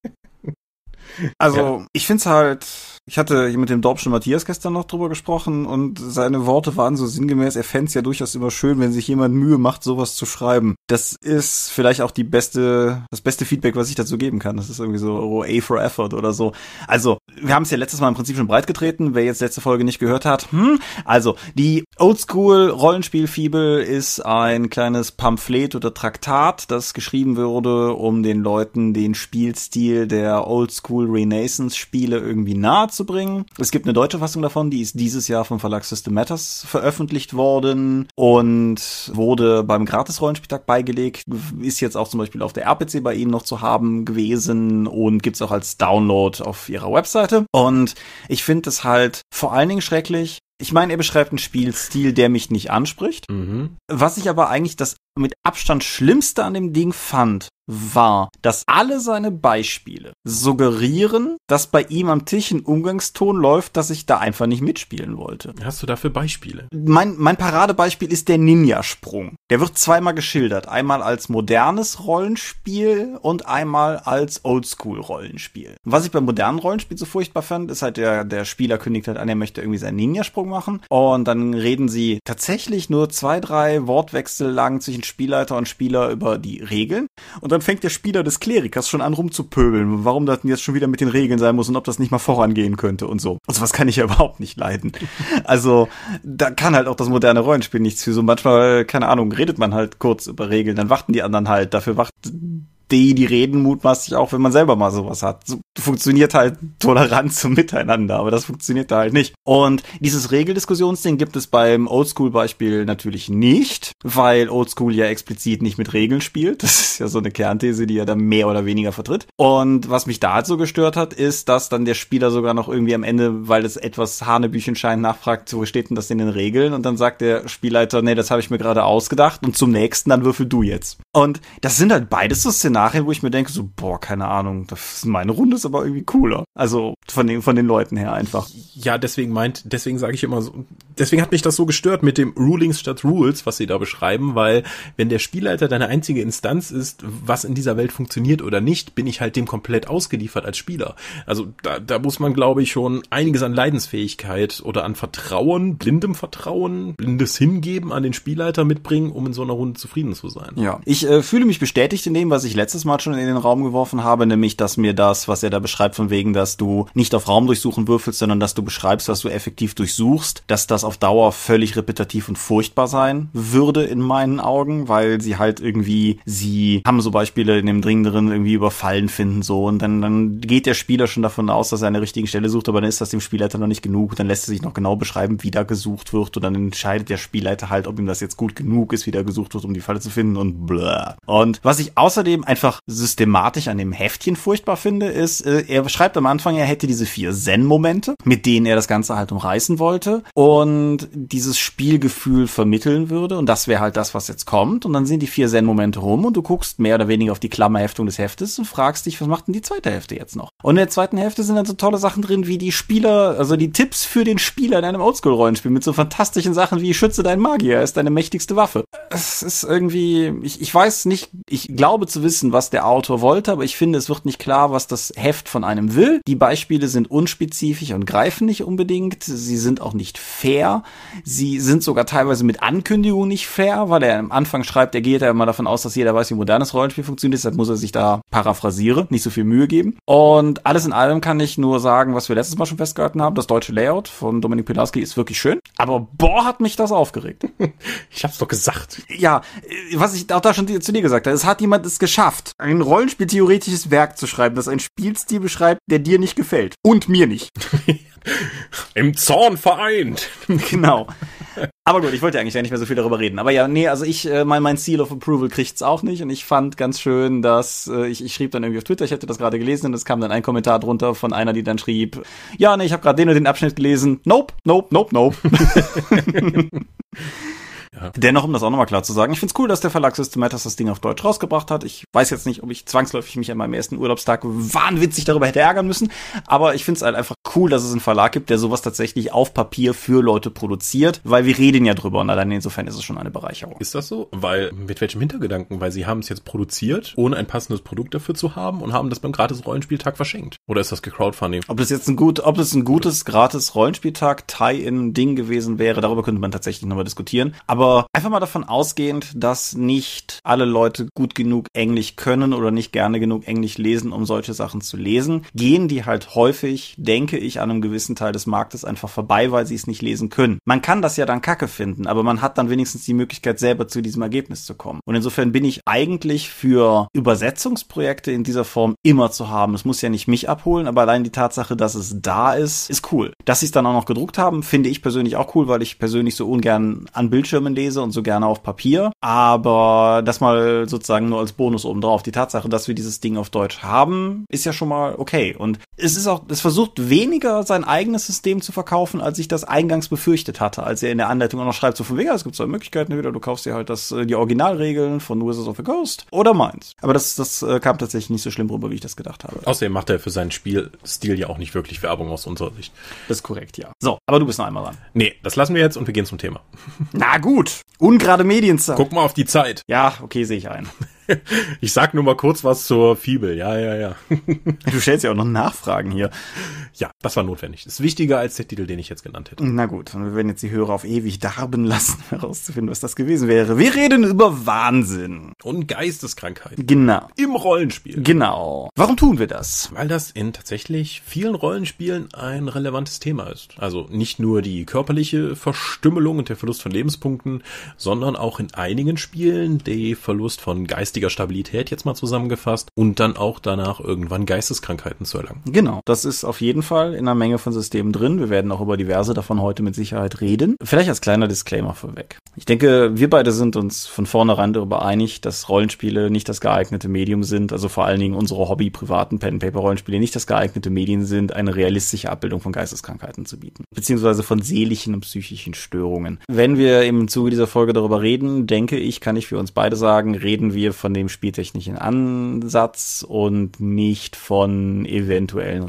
Speaker 2: Also, ja. Ich find's halt, ich hatte hier mit dem Dorpschen Matthias gestern noch drüber gesprochen und seine Worte waren so sinngemäß, er fänd's ja durchaus immer schön, wenn sich jemand Mühe macht, sowas zu schreiben. Das ist vielleicht auch das beste Feedback, was ich dazu geben kann. Das ist irgendwie so A for Effort oder so. Also, wir haben es ja letztes Mal im Prinzip schon breit getreten, wer jetzt letzte Folge nicht gehört hat. Also, die Oldschool-Rollenspiel-Fibel ist ein kleines Pamphlet oder Traktat, das geschrieben wurde, um den Leuten den Spielstil der Oldschool-Renaissance-Spiele irgendwie nahe zu bringen. Es gibt eine deutsche Fassung davon, die ist dieses Jahr vom Verlag System Matters veröffentlicht worden und wurde beim Gratis-Rollenspieltag beigelegt, ist jetzt auch zum Beispiel auf der RPC bei Ihnen noch zu haben gewesen und gibt's auch als Download auf ihrer Webseite. Und ich finde es halt vor allen Dingen schrecklich, Ich meine, er beschreibt einen Spielstil, der mich nicht anspricht. Was ich aber eigentlich das mit Abstand Schlimmste an dem Ding fand, war, dass alle seine Beispiele suggerieren, dass bei ihm am Tisch ein Umgangston läuft, dass ich da einfach nicht mitspielen wollte.
Speaker 3: Hast du dafür Beispiele?
Speaker 2: Mein Paradebeispiel ist der Ninja-Sprung. Der wird zweimal geschildert. Einmal als modernes Rollenspiel und einmal als Oldschool-Rollenspiel. Was ich beim modernen Rollenspiel so furchtbar fand, ist halt der Spieler kündigt halt an, er möchte irgendwie seinen Ninja-Sprung machen. Und dann reden sie tatsächlich nur 2-3 Wortwechsel lang zwischen Spielleiter und Spieler über die Regeln. Und dann fängt der Spieler des Klerikers schon an rumzupöbeln, warum das denn jetzt schon wieder mit den Regeln sein muss und ob das nicht mal vorangehen könnte und so. Und sowas kann ich ja überhaupt nicht leiden. Also, da kann halt auch das moderne Rollenspiel nichts für. So manchmal, keine Ahnung, redet man halt kurz über Regeln, dann warten die anderen halt. Dafür wacht die reden mutmaßlich auch, wenn man selber mal sowas hat. So funktioniert halt Toleranz zum Miteinander, aber das funktioniert da halt nicht. Und dieses Regeldiskussionsding gibt es beim Oldschool-Beispiel natürlich nicht, weil Oldschool ja explizit nicht mit Regeln spielt. Das ist ja so eine Kernthese, die er da mehr oder weniger vertritt. Und was mich da halt so gestört hat, ist, dass dann der Spieler sogar noch irgendwie am Ende, weil es etwas Hanebüchen scheint, nachfragt, wo steht denn das in den Regeln? Und dann sagt der Spielleiter, nee, das habe ich mir gerade ausgedacht und zum nächsten, dann würfel du jetzt. Und das sind halt beides so Szenarien, wo ich mir denke, so, boah, keine Ahnung, meine Runde ist aber irgendwie cooler. Also von den Leuten her einfach.
Speaker 3: Ja, deswegen sage ich immer so, deswegen hat mich das so gestört mit dem Rulings statt Rules, was sie da beschreiben, weil wenn der Spielleiter deine einzige Instanz ist, was in dieser Welt funktioniert oder nicht, bin ich halt dem komplett ausgeliefert als Spieler. Also da muss man, glaube ich, schon einiges an Leidensfähigkeit oder an Vertrauen, blindem Vertrauen, blindes Hingeben an den Spielleiter mitbringen, um in so einer Runde zufrieden zu sein.
Speaker 2: Ja, ich fühle mich bestätigt in dem, was ich letztes Mal schon in den Raum geworfen habe, nämlich, dass mir das, was er da beschreibt, von wegen, dass du nicht auf Raumdurchsuchen würfelst, sondern dass du beschreibst, was du effektiv durchsuchst, dass das auf Dauer völlig repetitiv und furchtbar sein würde in meinen Augen, weil sie halt irgendwie, sie haben so Beispiele in dem Dringenderen irgendwie über Fallen finden so und dann geht der Spieler schon davon aus, dass er an der richtigen Stelle sucht, aber dann ist das dem Spielleiter noch nicht genug, dann lässt er sich noch genau beschreiben, wie da gesucht wird und dann entscheidet der Spielleiter halt, ob ihm das jetzt gut genug ist, wie da gesucht wird, um die Falle zu finden und blah. Und was ich außerdem einfach systematisch an dem Heftchen furchtbar finde, ist, er beschreibt am Anfang, er hätte diese 4 Zen-Momente, mit denen er das Ganze halt umreißen wollte und dieses Spielgefühl vermitteln würde und das wäre halt das, was jetzt kommt und dann sind die 4 Zen-Momente rum und du guckst mehr oder weniger auf die Klammerheftung des Heftes und fragst dich, was macht denn die zweite Hälfte jetzt noch? Und in der zweiten Hälfte sind dann so tolle Sachen drin, wie die Spieler, also die Tipps für den Spieler in einem Oldschool-Rollenspiel mit so fantastischen Sachen wie schütze deinen Magier, er ist deine mächtigste Waffe. Es ist irgendwie, ich weiß nicht, ich glaube zu wissen, was der Autor wollte, aber ich finde, es wird nicht klar, was das Heft von einem will. Die Beispiele sind unspezifisch und greifen nicht unbedingt. Sie sind auch nicht fair. Sie sind sogar teilweise mit Ankündigungen nicht fair, weil er am Anfang schreibt, er geht ja immer davon aus, dass jeder weiß, wie modernes Rollenspiel funktioniert. Deshalb muss er sich da paraphrasiere, nicht so viel Mühe geben. Und alles in allem kann ich nur sagen, was wir letztes Mal schon festgehalten haben. Das deutsche Layout von Dominik Pilarski ist wirklich schön. Aber boah, hat mich das aufgeregt.
Speaker 3: Ich hab's doch gesagt.
Speaker 2: Ja, was ich auch da schon zu dir gesagt habe, es hat jemand es geschafft, ein rollenspieltheoretisches Werk zu schreiben, das einen Spielstil beschreibt, der dir nicht gefällt. Und mir nicht.
Speaker 3: Im Zorn vereint.
Speaker 2: Genau. Aber gut, ich wollte ja eigentlich gar nicht mehr so viel darüber reden. Aber ja, nee, also mein Seal of Approval kriegt's auch nicht. Und ich fand ganz schön, dass ich schrieb dann irgendwie auf Twitter, ich hätte das gerade gelesen und es kam dann ein Kommentar drunter von einer, die dann schrieb, ja, nee, ich habe gerade den und den Abschnitt gelesen. Nope, nope, nope, nope. Ja. Dennoch, um das auch nochmal klar zu sagen, ich find's cool, dass der Verlag Systematas das Ding auf Deutsch rausgebracht hat. Ich weiß jetzt nicht, ob ich zwangsläufig mich an meinem ersten Urlaubstag wahnwitzig darüber hätte ärgern müssen, aber ich find's halt einfach cool, dass es einen Verlag gibt, der sowas tatsächlich auf Papier für Leute produziert, weil wir reden ja drüber und allein insofern ist es schon eine Bereicherung.
Speaker 3: Ist das so? Weil, mit welchem Hintergedanken? Weil sie haben es jetzt produziert, ohne ein passendes Produkt dafür zu haben und haben das beim Gratis-Rollenspieltag verschenkt. Oder ist das gecrowdfunding?
Speaker 2: Ob das ein gutes Gratis-Rollenspieltag-Tie-In-Ding gewesen wäre, darüber könnte man tatsächlich nochmal diskutieren. Aber einfach mal davon ausgehend, dass nicht alle Leute gut genug Englisch können oder nicht gerne genug Englisch lesen, um solche Sachen zu lesen, gehen die halt häufig, denke ich, an einem gewissen Teil des Marktes einfach vorbei, weil sie es nicht lesen können. Man kann das ja dann kacke finden, aber man hat dann wenigstens die Möglichkeit, selber zu diesem Ergebnis zu kommen. Und insofern bin ich eigentlich für Übersetzungsprojekte in dieser Form immer zu haben. Es muss ja nicht mich abholen, aber allein die Tatsache, dass es da ist cool. Dass sie es dann auch noch gedruckt haben, finde ich persönlich auch cool, weil ich persönlich so ungern an Bildschirmen Themen lese und so gerne auf Papier. Aber das mal sozusagen nur als Bonus obendrauf. Die Tatsache, dass wir dieses Ding auf Deutsch haben, ist ja schon mal okay. Und es versucht weniger sein eigenes System zu verkaufen, als ich das eingangs befürchtet hatte, als er in der Anleitung auch noch schreibt, so von wegen, es gibt zwei Möglichkeiten, entweder du kaufst dir halt die Originalregeln von Wizards of the Coast oder meins. Aber das kam tatsächlich nicht so schlimm rüber, wie ich das gedacht habe.
Speaker 3: Außerdem macht er für seinen Spielstil ja auch nicht wirklich Werbung aus unserer Sicht.
Speaker 2: Das ist korrekt, ja. So, aber du bist noch einmal dran.
Speaker 3: Nee, das lassen wir jetzt und wir gehen zum Thema.
Speaker 2: Na gut, ungerade Medienzeit.
Speaker 3: Guck mal auf die Zeit.
Speaker 2: Ja, okay, sehe ich ein.
Speaker 3: Ich sag nur mal kurz was zur Fibel. Ja.
Speaker 2: Du stellst ja auch noch Nachfragen hier.
Speaker 3: Ja, das war notwendig. Das ist wichtiger als der Titel, den ich jetzt genannt hätte.
Speaker 2: Na gut, und wir werden jetzt die Hörer auf ewig darben lassen, herauszufinden, was das gewesen wäre. Wir reden über Wahnsinn.
Speaker 3: Und Geisteskrankheiten.
Speaker 2: Genau.
Speaker 3: Im Rollenspiel.
Speaker 2: Genau. Warum tun wir das?
Speaker 3: Weil das in tatsächlich vielen Rollenspielen ein relevantes Thema ist. Also nicht nur die körperliche Verstümmelung und der Verlust von Lebenspunkten, sondern auch in einigen Spielen der Verlust von geistiger Stabilität, jetzt mal zusammengefasst, und dann auch danach irgendwann Geisteskrankheiten zu erlangen.
Speaker 2: Genau, das ist auf jeden Fall in einer Menge von Systemen drin. Wir werden auch über diverse davon heute mit Sicherheit reden. Vielleicht als kleiner Disclaimer vorweg. Ich denke, wir beide sind uns von vornherein darüber einig, dass Rollenspiele nicht das geeignete Medium sind, also vor allen Dingen unsere privaten Pen-and-Paper-Rollenspiele nicht das geeignete Medien sind, eine realistische Abbildung von Geisteskrankheiten zu bieten, beziehungsweise von seelischen und psychischen Störungen. Wenn wir im Zuge dieser Folge darüber reden, denke ich, kann ich für uns beide sagen, reden wir von dem spieltechnischen Ansatz und nicht von eventuellen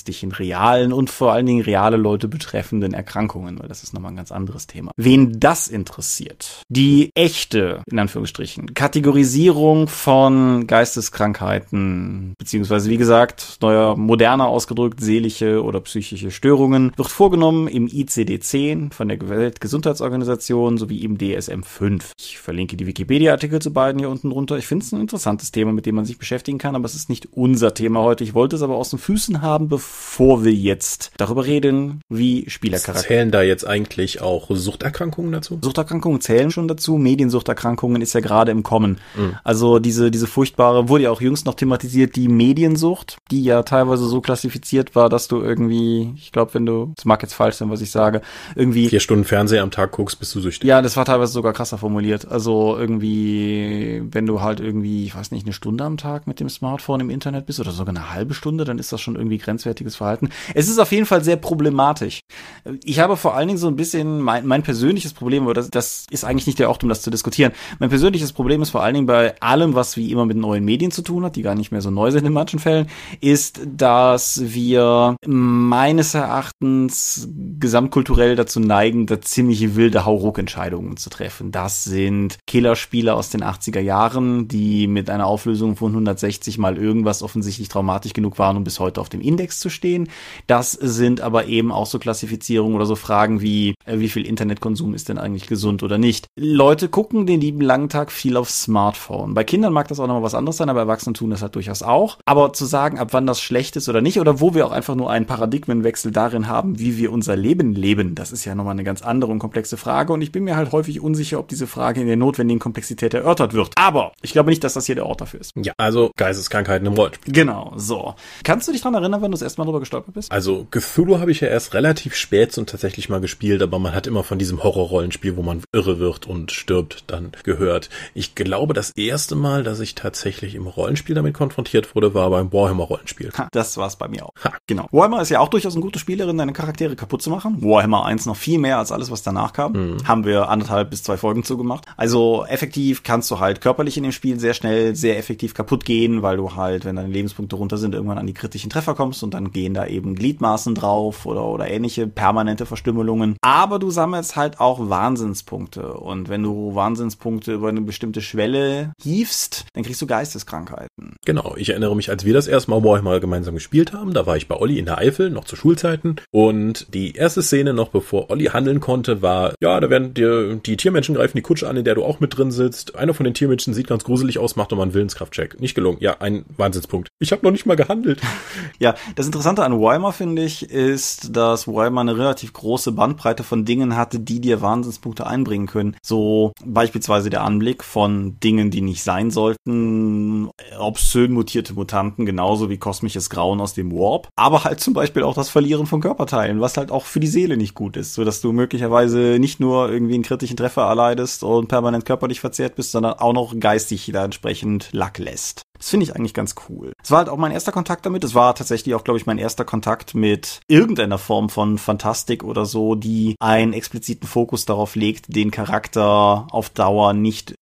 Speaker 2: realen und vor allen Dingen reale Leute betreffenden Erkrankungen, weil das ist nochmal ein ganz anderes Thema. Wen das interessiert, die echte, in Anführungsstrichen, Kategorisierung von Geisteskrankheiten, beziehungsweise wie gesagt, moderner ausgedrückt, seelische oder psychische Störungen, wird vorgenommen im ICD-10 von der Weltgesundheitsorganisation sowie im DSM-5. Ich verlinke die Wikipedia-Artikel zu beiden hier unten drunter. Ich finde es ein interessantes Thema, mit dem man sich beschäftigen kann, aber es ist nicht unser Thema heute. Ich wollte es aber aus den Füßen haben, bevor wir jetzt darüber reden, wie Spielercharakter.
Speaker 3: Zählen da jetzt eigentlich auch Suchterkrankungen dazu?
Speaker 2: Suchterkrankungen zählen schon dazu. Mediensuchterkrankungen ist ja gerade im Kommen. Also diese furchtbare, wurde ja auch jüngst noch thematisiert, die Mediensucht, die ja teilweise so klassifiziert war, dass du irgendwie, ich glaube, das mag jetzt falsch sein, was ich sage, irgendwie
Speaker 3: 4 Stunden Fernseher am Tag guckst, bist du süchtig.
Speaker 2: Ja, das war teilweise sogar krasser formuliert. Also irgendwie, wenn du halt irgendwie, ich weiß nicht, 1 Stunde am Tag mit dem Smartphone im Internet bist oder sogar eine halbe Stunde, dann ist das schon irgendwie grenzwertiges Verhalten. Es ist auf jeden Fall sehr problematisch. Ich habe vor allen Dingen so ein bisschen mein persönliches Problem, aber das ist eigentlich nicht der Ort, um das zu diskutieren. Mein persönliches Problem ist vor allen Dingen bei allem, was wie immer mit neuen Medien zu tun hat, die gar nicht mehr so neu sind in manchen Fällen, ist, dass wir meines Erachtens gesamtkulturell dazu neigen, da ziemlich wilde Hauruck-Entscheidungen zu treffen. Das sind Killerspiele aus den 80er Jahren, die mit einer Auflösung von 160 mal irgendwas offensichtlich traumatisch genug waren, um bis heute auf dem Index zu stehen. Das sind aber eben auch so Klassifizierungen oder so Fragen wie viel Internetkonsum ist denn eigentlich gesund oder nicht. Leute gucken den lieben langen Tag viel aufs Smartphone. Bei Kindern mag das auch nochmal was anderes sein, aber Erwachsene tun das halt durchaus auch. Aber zu sagen, ab wann das schlecht ist oder nicht, oder wo wir auch einfach nur einen Paradigmenwechsel darin haben, wie wir unser Leben leben, das ist ja nochmal eine ganz andere und komplexe Frage und ich bin mir halt häufig unsicher, ob diese Frage in der notwendigen Komplexität erörtert wird. Aber ich glaube nicht, dass das hier der Ort dafür ist.
Speaker 3: Ja, also Geisteskrankheiten im Rollenspiel.
Speaker 2: Genau, so. Kannst du dich daran erinnern, wenn du das erste Mal drüber gestolpert bist?
Speaker 3: Also Cthulhu habe ich ja erst relativ spät so tatsächlich mal gespielt, aber man hat immer von diesem Horrorrollenspiel, wo man irre wird und stirbt, dann gehört. Ich glaube, das erste Mal, dass ich tatsächlich im Rollenspiel damit konfrontiert wurde, war beim Warhammer-Rollenspiel.
Speaker 2: Das war's bei mir auch. Genau. Warhammer ist ja auch durchaus eine gute Spielerin, deine Charaktere kaputt zu machen. Warhammer 1 noch viel mehr als alles, was danach kam. Haben wir 1,5 bis 2 Folgen zugemacht. Also effektiv kannst du halt körperlich in dem Spiel sehr schnell, sehr effektiv kaputt gehen, weil du halt, wenn deine Lebenspunkte runter sind, irgendwann an die kritischen Treffer kommst und dann gehen da eben Gliedmaßen drauf oder ähnliche permanente Verstümmelungen. Aber du sammelst halt auch Wahnsinnspunkte und wenn du Wahnsinnspunkte über eine bestimmte Schwelle hiefst, dann kriegst du Geisteskrankheiten.
Speaker 3: Genau, ich erinnere mich, als wir das erste Mal Warhammer gemeinsam gespielt haben, da war ich bei Olli in der Eifel, noch zu Schulzeiten und die erste Szene noch bevor Olli handeln konnte, war, ja, da werden dir die Tiermenschen greifen die Kutsche an, in der du auch mit drin sitzt. Einer von den Tiermenschen sieht ganz gruselig gruselig aus, macht doch mal einen Willenskraftcheck. Nicht gelungen. Ja, ein Wahnsinnspunkt. Ich habe noch nicht mal gehandelt.
Speaker 2: Ja, das Interessante an Weimar, finde ich, ist, dass Weimar eine relativ große Bandbreite von Dingen hatte, die dir Wahnsinnspunkte einbringen können. So beispielsweise der Anblick von Dingen, die nicht sein sollten, obszön mutierte Mutanten, genauso wie kosmisches Grauen aus dem Warp, aber halt zum Beispiel auch das Verlieren von Körperteilen, was halt auch für die Seele nicht gut ist, sodass du möglicherweise nicht nur irgendwie einen kritischen Treffer erleidest und permanent körperlich verzehrt bist, sondern auch noch geistig da entsprechend Lack lässt. Das finde ich eigentlich ganz cool. Es war halt auch mein erster Kontakt damit. Es war tatsächlich auch, glaube ich, mein erster Kontakt mit irgendeiner Form von Fantastik oder so, die einen expliziten Fokus darauf legt, den Charakter auf Dauer nicht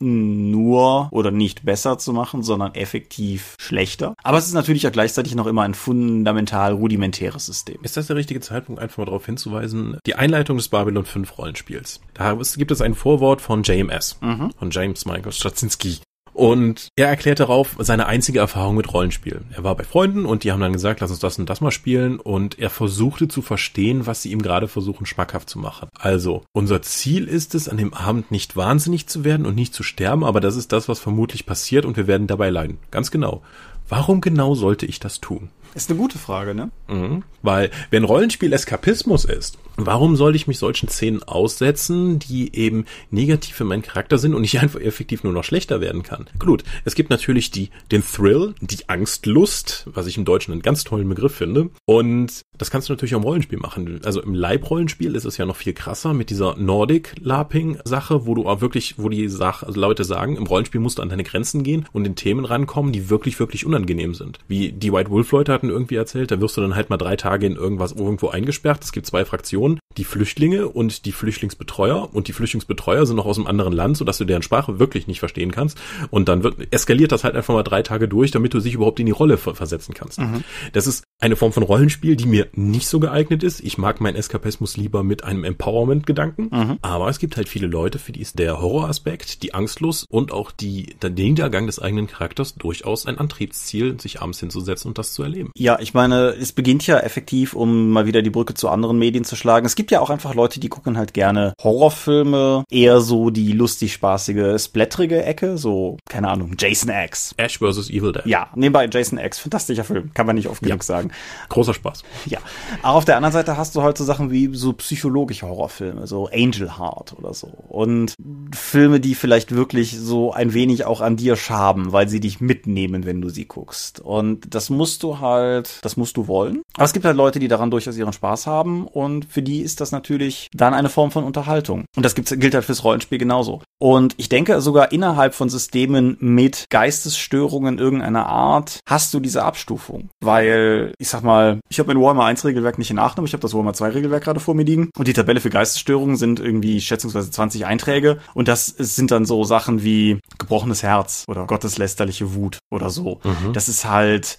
Speaker 2: nur oder nicht besser zu machen, sondern effektiv schlechter. Aber es ist natürlich auch gleichzeitig noch immer ein fundamental rudimentäres System.
Speaker 3: Ist das der richtige Zeitpunkt, einfach mal darauf hinzuweisen? Die Einleitung des Babylon 5 Rollenspiels. Da gibt es ein Vorwort von JMS, von James Michael Straczynski. Und er erklärt darauf seine einzige Erfahrung mit Rollenspielen. Er war bei Freunden und die haben dann gesagt, lass uns das und das mal spielen. Und er versuchte zu verstehen, was sie ihm gerade versuchen, schmackhaft zu machen. Also, unser Ziel ist es, an dem Abend nicht wahnsinnig zu werden und nicht zu sterben, aber das ist das, was vermutlich passiert und wir werden dabei leiden. Ganz genau. Warum genau sollte ich das tun?
Speaker 2: Ist eine gute Frage, ne?
Speaker 3: Weil, wenn Rollenspiel Eskapismus ist, warum sollte ich mich solchen Szenen aussetzen, die eben negativ für meinen Charakter sind und ich einfach effektiv nur noch schlechter werden kann? Gut, es gibt natürlich den Thrill, die Angstlust, was ich im Deutschen einen ganz tollen Begriff finde. Und das kannst du natürlich auch im Rollenspiel machen. Also im Leib-Rollenspiel ist es ja noch viel krasser mit dieser Nordic-LARPing-Sache, wo du auch wirklich, wo die Leute sagen, im Rollenspiel musst du an deine Grenzen gehen und in Themen rankommen, die wirklich, wirklich unangenehm sind. Wie die White Wolf-Leute hatten irgendwie erzählt, da wirst du dann halt mal 3 Tage in irgendwo eingesperrt. Es gibt 2 Fraktionen, die Flüchtlinge und die Flüchtlingsbetreuer. Und die Flüchtlingsbetreuer sind noch aus einem anderen Land, sodass du deren Sprache wirklich nicht verstehen kannst. Und dann eskaliert das halt einfach mal 3 Tage durch, damit du dich überhaupt in die Rolle versetzen kannst. Das ist eine Form von Rollenspiel, die mir nicht so geeignet ist. Ich mag meinen Eskapismus lieber mit einem Empowerment-Gedanken. Aber es gibt halt viele Leute, für die ist der Horroraspekt, die Angstlust und auch der Niedergang des eigenen Charakters durchaus ein Antriebsziel, sich abends hinzusetzen und das zu erleben.
Speaker 2: Ja, ich meine, es beginnt ja effektiv, um mal wieder die Brücke zu anderen Medien zu schlagen. Es gibt ja auch einfach Leute, die gucken halt gerne Horrorfilme, eher so die lustig-spaßige, splatterige Ecke, so, keine Ahnung, Jason X.
Speaker 3: Ash vs. Evil Dead.
Speaker 2: Ja, nebenbei Jason X, fantastischer Film, kann man nicht oft genug sagen.
Speaker 3: Großer Spaß.
Speaker 2: Ja, aber auf der anderen Seite hast du halt so Sachen wie so psychologische Horrorfilme, so Angel Heart oder so. Und Filme, die vielleicht wirklich so ein wenig auch an dir schaben, weil sie dich mitnehmen, wenn du sie guckst. Und das musst du wollen. Aber es gibt halt Leute, die daran durchaus ihren Spaß haben und für die ist das natürlich dann eine Form von Unterhaltung. Und das gilt halt fürs Rollenspiel genauso. Und ich denke, sogar innerhalb von Systemen mit Geistesstörungen irgendeiner Art hast du diese Abstufung. Weil, ich sag mal, ich habe mein Warhammer 1 Regelwerk nicht in Acht, ich habe das Warhammer 2 Regelwerk gerade vor mir liegen. Und die Tabelle für Geistesstörungen sind irgendwie schätzungsweise 20 Einträge. Und das sind dann so Sachen wie gebrochenes Herz oder gotteslästerliche Wut oder so. Das ist halt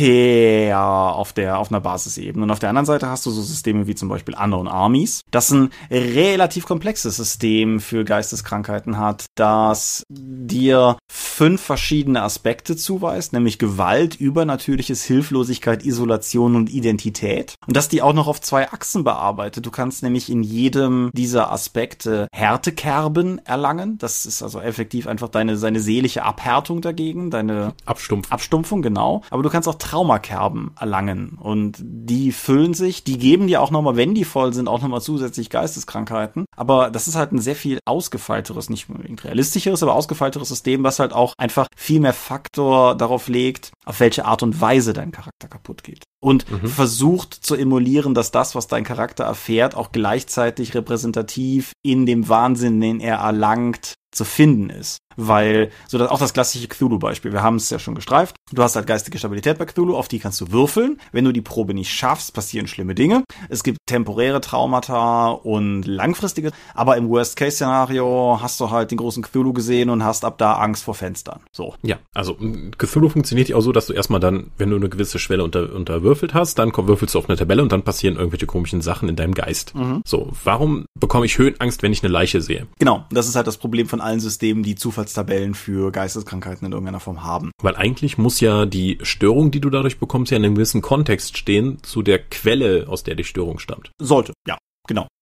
Speaker 2: sehr auf einer Basisebene. Und auf der anderen Seite hast du so Systeme wie zum Beispiel Unknown Armies, das ein relativ komplexes System für Geisteskrankheiten hat, das dir 5 verschiedene Aspekte zuweist, nämlich Gewalt, Übernatürliches, Hilflosigkeit, Isolation und Identität. Und das die auch noch auf 2 Achsen bearbeitet. Du kannst nämlich in jedem dieser Aspekte Härtekerben erlangen. Das ist also effektiv einfach seine seelische Abhärtung dagegen, deine Abstumpfung, genau. Aber du kannst auch Traumakerben erlangen und die füllen sich, die geben dir auch nochmal, wenn die voll sind, auch nochmal zusätzlich Geisteskrankheiten. Aber das ist halt ein sehr viel ausgefeilteres, nicht unbedingt realistischeres, aber ausgefeilteres System, was halt auch einfach viel mehr Faktor darauf legt, auf welche Art und Weise dein Charakter kaputt geht. Und versucht zu emulieren, dass das, was dein Charakter erfährt, auch gleichzeitig repräsentativ in dem Wahnsinn, den er erlangt, zu finden ist. Weil, so auch das klassische Cthulhu-Beispiel, wir haben es ja schon gestreift, du hast halt geistige Stabilität bei Cthulhu, auf die kannst du würfeln. Wenn du die Probe nicht schaffst, passieren schlimme Dinge. Es gibt temporäre Traumata und langfristige, aber im Worst-Case-Szenario hast du halt den großen Cthulhu gesehen und hast ab da Angst vor Fenstern. So.
Speaker 3: Ja, also Cthulhu funktioniert ja auch so, dass du erstmal dann, wenn du eine gewisse Schwelle unterwürfelt hast, dann würfelst du auf eine Tabelle und dann passieren irgendwelche komischen Sachen in deinem Geist. So, warum bekomme ich Höhenangst, wenn ich eine Leiche sehe?
Speaker 2: Genau, das ist halt das Problem von allen Systemen, die Zufallstabellen für Geisteskrankheiten in irgendeiner Form haben.
Speaker 3: Weil eigentlich muss ja die Störung, die du dadurch bekommst, ja in einem gewissen Kontext stehen zu der Quelle, aus der die Störung stammt.
Speaker 2: Sollte, ja. Genau.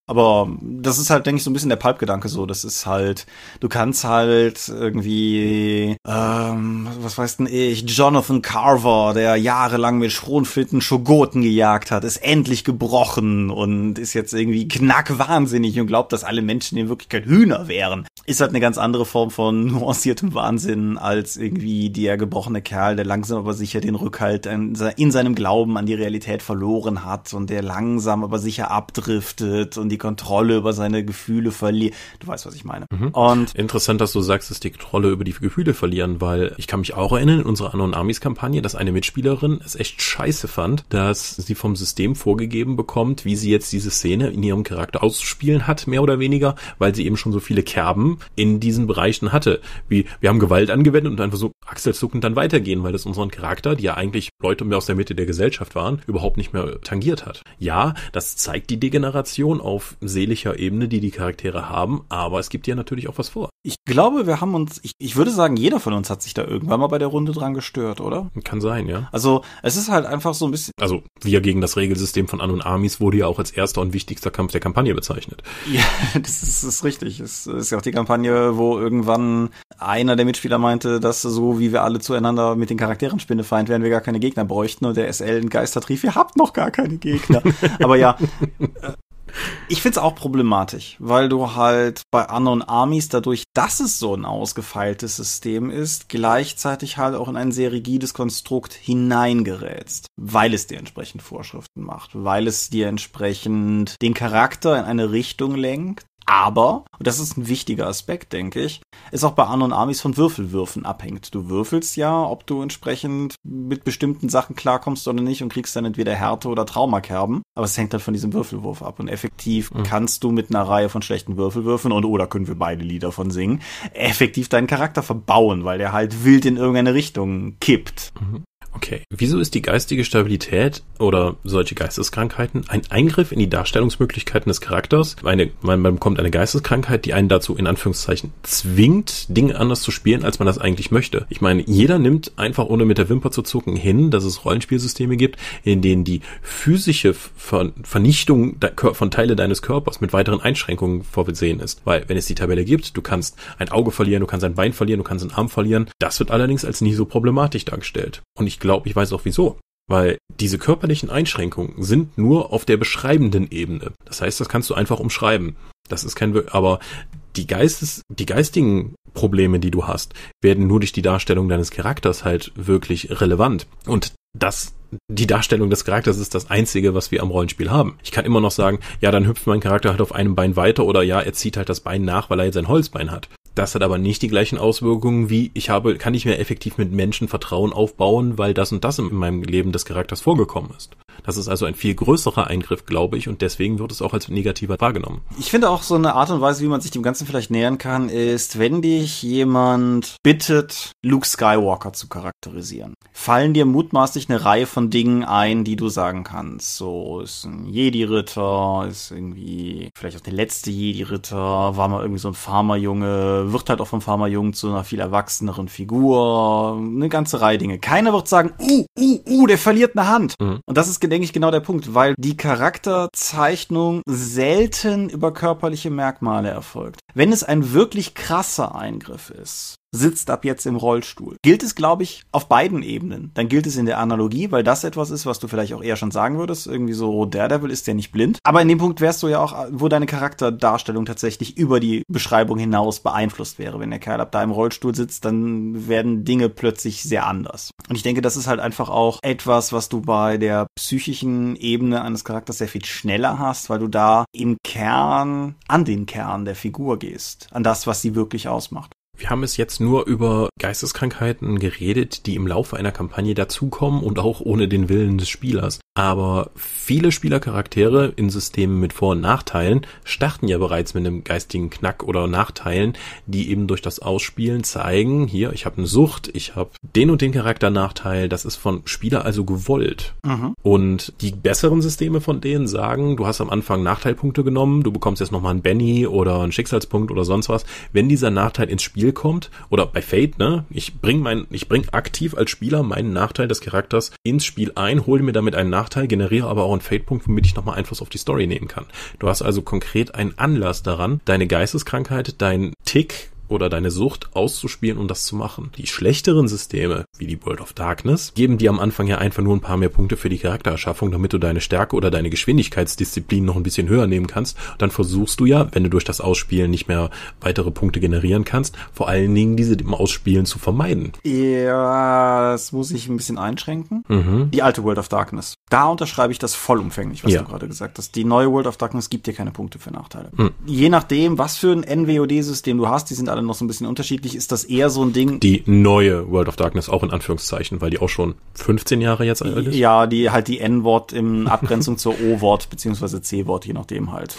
Speaker 2: Aber das ist halt, denke ich, so ein bisschen der Pulp-Gedanke so. Das ist halt, du kannst halt irgendwie, was weiß denn ich, Jonathan Carver, der jahrelang mit Schronflinten Schogoten gejagt hat, ist endlich gebrochen und ist jetzt irgendwie knackwahnsinnig und glaubt, dass alle Menschen in Wirklichkeit Hühner wären. Ist halt eine ganz andere Form von nuanciertem Wahnsinn als irgendwie der gebrochene Kerl, der langsam aber sicher den Rückhalt in seinem Glauben an die Realität verloren hat und der langsam aber sicher abdriftet und die Kontrolle über seine Gefühle verliert. Du weißt, was ich meine. Und
Speaker 3: interessant, dass du sagst, dass die Kontrolle über die Gefühle verlieren, weil ich kann mich auch erinnern, in unserer Unknown Armies Kampagne, dass eine Mitspielerin es echt scheiße fand, dass sie vom System vorgegeben bekommt, wie sie jetzt diese Szene in ihrem Charakter auszuspielen hat, mehr oder weniger, weil sie eben schon so viele Kerben in diesen Bereichen hatte. Wie, wir haben Gewalt angewendet und einfach so achselzuckend dann weitergehen, weil das unseren Charakter, die ja eigentlich Leute mehr aus der Mitte der Gesellschaft waren, überhaupt nicht mehr tangiert hat. Ja, das zeigt die Degeneration auf seelischer Ebene, die Charaktere haben, aber es gibt ja natürlich auch was vor.
Speaker 2: Ich glaube, wir haben uns, ich würde sagen, jeder von uns hat sich da irgendwann mal bei der Runde dran gestört, oder?
Speaker 3: Kann sein, ja.
Speaker 2: Also, es ist halt einfach so ein bisschen...
Speaker 3: Also, wir gegen das Regelsystem von Unknown Armies wurde ja auch als erster und wichtigster Kampf der Kampagne bezeichnet.
Speaker 2: Ja, das ist richtig. Es ist ja auch die Kampagne, wo irgendwann einer der Mitspieler meinte, dass so wie wir alle zueinander mit den Charakteren Spinnefeind wären, wir gar keine Gegner bräuchten und der SL entgeistert rief, ihr habt noch gar keine Gegner. Aber ja... Ich find's auch problematisch, weil du halt bei Unknown Armies dadurch, dass es so ein ausgefeiltes System ist, gleichzeitig halt auch in ein sehr rigides Konstrukt hineingerätst, weil es dir entsprechend Vorschriften macht, weil es dir entsprechend den Charakter in eine Richtung lenkt. Aber, und das ist ein wichtiger Aspekt, denke ich, ist auch bei Unknown Armies von Würfelwürfen abhängt. Du würfelst ja, ob du entsprechend mit bestimmten Sachen klarkommst oder nicht und kriegst dann entweder Härte oder Traumakerben. Aber es hängt halt von diesem Würfelwurf ab. Und effektiv kannst du mit einer Reihe von schlechten Würfelwürfen, und oder können wir beide Lieder von singen, effektiv deinen Charakter verbauen, weil der halt wild in irgendeine Richtung kippt.
Speaker 3: Okay, wieso ist die geistige Stabilität oder solche Geisteskrankheiten ein Eingriff in die Darstellungsmöglichkeiten des Charakters? Man bekommt eine Geisteskrankheit, die einen dazu in Anführungszeichen zwingt, Dinge anders zu spielen, als man das eigentlich möchte. Ich meine, jeder nimmt einfach, ohne mit der Wimper zu zucken, hin, dass es Rollenspielsysteme gibt, in denen die physische Vernichtung von Teile deines Körpers mit weiteren Einschränkungen vorgesehen ist. Weil, wenn es die Tabelle gibt, du kannst ein Auge verlieren, du kannst ein Bein verlieren, du kannst einen Arm verlieren. Das wird allerdings als nie so problematisch dargestellt. Und ich glaube, ich weiß auch wieso. Weil diese körperlichen Einschränkungen sind nur auf der beschreibenden Ebene. Das heißt, das kannst du einfach umschreiben. Das ist aber die geistigen Probleme, die du hast, werden nur durch die Darstellung deines Charakters halt wirklich relevant. Und die Darstellung des Charakters ist das Einzige, was wir am Rollenspiel haben. Ich kann immer noch sagen, ja, dann hüpft mein Charakter halt auf einem Bein weiter oder ja, er zieht halt das Bein nach, weil er jetzt ein Holzbein hat. Das hat aber nicht die gleichen Auswirkungen wie kann ich mir effektiv mit Menschen Vertrauen aufbauen, weil das und das in meinem Leben des Charakters vorgekommen ist. Das ist also ein viel größerer Eingriff, glaube ich, und deswegen wird es auch als negativer wahrgenommen.
Speaker 2: Ich finde auch so eine Art und Weise, wie man sich dem Ganzen vielleicht nähern kann, ist, wenn dich jemand bittet, Luke Skywalker zu charakterisieren, fallen dir mutmaßlich eine Reihe von Dingen ein, die du sagen kannst. So, ist ein Jedi-Ritter, ist irgendwie vielleicht auch der letzte Jedi-Ritter, war mal irgendwie so ein Farmerjunge, wird halt auch vom Farmerjungen zu einer viel erwachseneren Figur, eine ganze Reihe Dinge. Keiner wird sagen, der verliert eine Hand. Und das ist, denke ich, genau der Punkt, weil die Charakterzeichnung selten über körperliche Merkmale erfolgt. Wenn es ein wirklich krasser Eingriff ist, sitzt ab jetzt im Rollstuhl. Gilt es, glaube ich, auf beiden Ebenen. Dann gilt es in der Analogie, weil das etwas ist, was du vielleicht auch eher schon sagen würdest. Irgendwie so, Daredevil ist ja nicht blind. Aber in dem Punkt wärst du ja auch, wo deine Charakterdarstellung tatsächlich über die Beschreibung hinaus beeinflusst wäre. Wenn der Kerl ab da im Rollstuhl sitzt, dann werden Dinge plötzlich sehr anders. Und ich denke, das ist halt einfach auch etwas, was du bei der psychischen Ebene eines Charakters sehr viel schneller hast, weil du da im Kern an den Kern der Figur gehst. An das, was sie wirklich ausmacht.
Speaker 3: Wir haben es jetzt nur über Geisteskrankheiten geredet, die im Laufe einer Kampagne dazukommen und auch ohne den Willen des Spielers. Aber viele Spielercharaktere in Systemen mit Vor- und Nachteilen starten ja bereits mit einem geistigen Knack oder Nachteilen, die eben durch das Ausspielen zeigen, hier, ich habe eine Sucht, ich habe den und den Charakternachteil, das ist von Spieler also gewollt. Und die besseren Systeme von denen sagen, du hast am Anfang Nachteilpunkte genommen, du bekommst jetzt nochmal einen Benny oder einen Schicksalspunkt oder sonst was. Wenn dieser Nachteil ins Spiel kommt, oder bei Fate, ich bring aktiv als Spieler meinen Nachteil des Charakters ins Spiel ein, hole mir damit einen Nachteil, generiere aber auch einen Fate-Punkt, womit ich nochmal Einfluss auf die Story nehmen kann. Du hast also konkret einen Anlass daran, deine Geisteskrankheit, dein Tick oder deine Sucht auszuspielen und das zu machen. Die schlechteren Systeme, wie die World of Darkness, geben dir am Anfang ja einfach nur ein paar mehr Punkte für die Charaktererschaffung, damit du deine Stärke oder deine Geschwindigkeitsdisziplin noch ein bisschen höher nehmen kannst. Dann versuchst du ja, wenn du durch das Ausspielen nicht mehr weitere Punkte generieren kannst, vor allen Dingen diese im Ausspielen zu vermeiden.
Speaker 2: Ja, das muss ich ein bisschen einschränken. Die alte World of Darkness. Da unterschreibe ich das vollumfänglich, was du gerade gesagt hast. Die neue World of Darkness gibt dir keine Punkte für Nachteile. Je nachdem, was für ein NWOD-System du hast, die sind alle noch so ein bisschen unterschiedlich, ist das eher so ein Ding.
Speaker 3: Die neue World of Darkness auch in Anführungszeichen, weil die auch schon 15 Jahre jetzt alt ist.
Speaker 2: Ja, die halt die N-Wort in Abgrenzung zur O-Wort beziehungsweise C-Wort, je nachdem halt.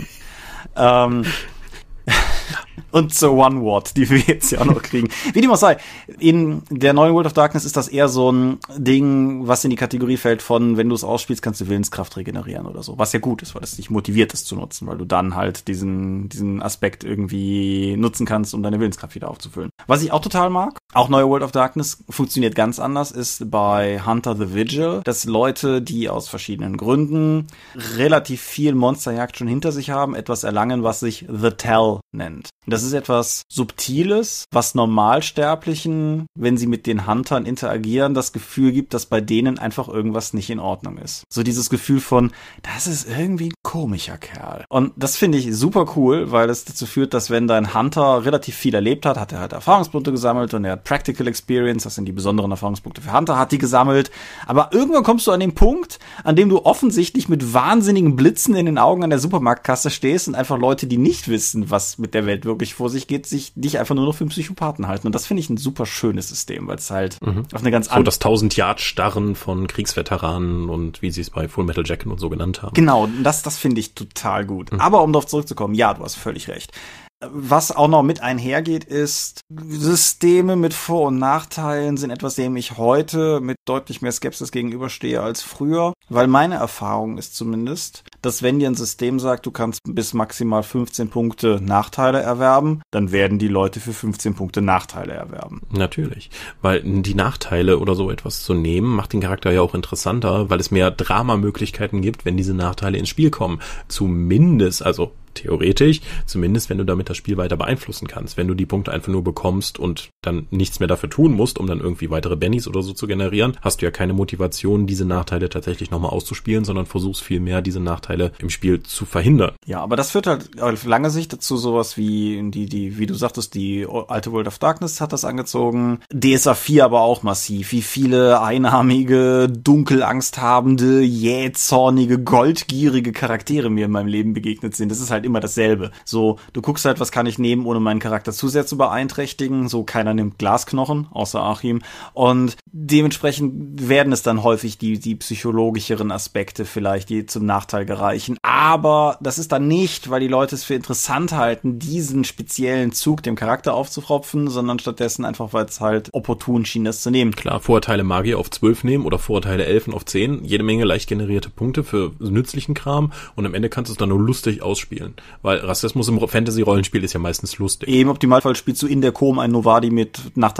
Speaker 2: Und zur One-Wort, die wir jetzt ja auch noch kriegen. Wie dem auch sei, in der neuen World of Darkness ist das eher so ein Ding, was in die Kategorie fällt von, wenn du es ausspielst, kannst du Willenskraft regenerieren oder so. Was ja gut ist, weil es dich motiviert, es zu nutzen, weil du dann halt diesen Aspekt irgendwie nutzen kannst, um deine Willenskraft wieder aufzufüllen. Was ich auch total mag, auch neue World of Darkness funktioniert ganz anders, ist bei Hunter the Vigil, dass Leute, die aus verschiedenen Gründen relativ viel Monsterjagd schon hinter sich haben, etwas erlangen, was sich The Tell nennt. Das ist etwas Subtiles, was Normalsterblichen, wenn sie mit den Huntern interagieren, das Gefühl gibt, dass bei denen einfach irgendwas nicht in Ordnung ist. So dieses Gefühl von, das ist irgendwie ein komischer Kerl. Und das finde ich super cool, weil es dazu führt, dass wenn dein Hunter relativ viel erlebt hat er halt Erfahrungspunkte gesammelt und er hat Practical Experience, das sind die besonderen Erfahrungspunkte für Hunter, hat die gesammelt. Aber irgendwann kommst du an den Punkt, an dem du offensichtlich mit wahnsinnigen Blitzen in den Augen an der Supermarktkasse stehst und einfach Leute, die nicht wissen, was mit der Welt wirklich vor sich geht, dich einfach nur noch für einen Psychopathen halten. Und das finde ich ein super schönes System, weil es halt auf eine ganz
Speaker 3: andere... So das 1000-Yard-Starren von Kriegsveteranen und wie sie es bei Full Metal Jacket und so genannt haben.
Speaker 2: Genau, das finde ich total gut. Aber um darauf zurückzukommen, ja, du hast völlig recht. Was auch noch mit einhergeht, ist, Systeme mit Vor- und Nachteilen sind etwas, dem ich heute mit deutlich mehr Skepsis gegenüberstehe als früher, weil meine Erfahrung ist zumindest, dass wenn dir ein System sagt, du kannst bis maximal 15 Punkte Nachteile erwerben, dann werden die Leute für 15 Punkte Nachteile erwerben.
Speaker 3: Natürlich, weil die Nachteile oder so etwas zu nehmen, macht den Charakter ja auch interessanter, weil es mehr Dramamöglichkeiten gibt, wenn diese Nachteile ins Spiel kommen. Zumindest, also theoretisch, zumindest wenn du damit das Spiel weiter beeinflussen kannst. Wenn du die Punkte einfach nur bekommst und dann nichts mehr dafür tun musst, um dann irgendwie weitere Bennies oder so zu generieren, hast du ja keine Motivation, diese Nachteile tatsächlich nochmal auszuspielen, sondern versuchst vielmehr, diese Nachteile im Spiel zu verhindern.
Speaker 2: Ja, aber das führt halt auf lange Sicht dazu sowas wie wie du sagtest, die alte World of Darkness hat das angezogen. DSA 4 aber auch massiv. Wie viele einarmige, dunkelangsthabende, jähzornige, goldgierige Charaktere mir in meinem Leben begegnet sind. Das ist halt immer dasselbe. So, du guckst halt, was kann ich nehmen, ohne meinen Charakter zu sehr zu beeinträchtigen. So, keiner nimmt Glasknochen, außer Achim. Und dementsprechend werden es dann häufig die psychologischeren Aspekte vielleicht, die zum Nachteil gereichen. Aber das ist dann nicht, weil die Leute es für interessant halten, diesen speziellen Zug dem Charakter aufzupfropfen, sondern stattdessen einfach, weil es halt opportun schien, das zu nehmen.
Speaker 3: Klar, Vorurteile Magier auf 12 nehmen oder Vorurteile Elfen auf 10. Jede Menge leicht generierte Punkte für nützlichen Kram und am Ende kannst du es dann nur lustig ausspielen. Weil Rassismus im Fantasy-Rollenspiel ist ja meistens lustig.
Speaker 2: Im Optimalfall spielst du in der Com ein Novadi mit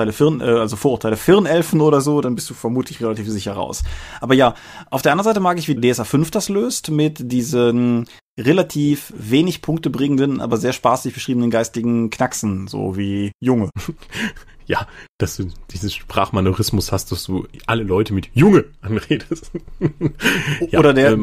Speaker 2: also Vorurteile Firnelfen oder so, dann bist du vermutlich relativ sicher raus. Aber ja, auf der anderen Seite mag ich, wie DSA 5 das löst, mit diesen relativ wenig Punkte bringenden, aber sehr spaßig beschriebenen geistigen Knacksen, so wie Junge.
Speaker 3: Ja, dass du diesen Sprachmanörismus hast, dass du alle Leute mit Junge anredest.
Speaker 2: Ja, oder der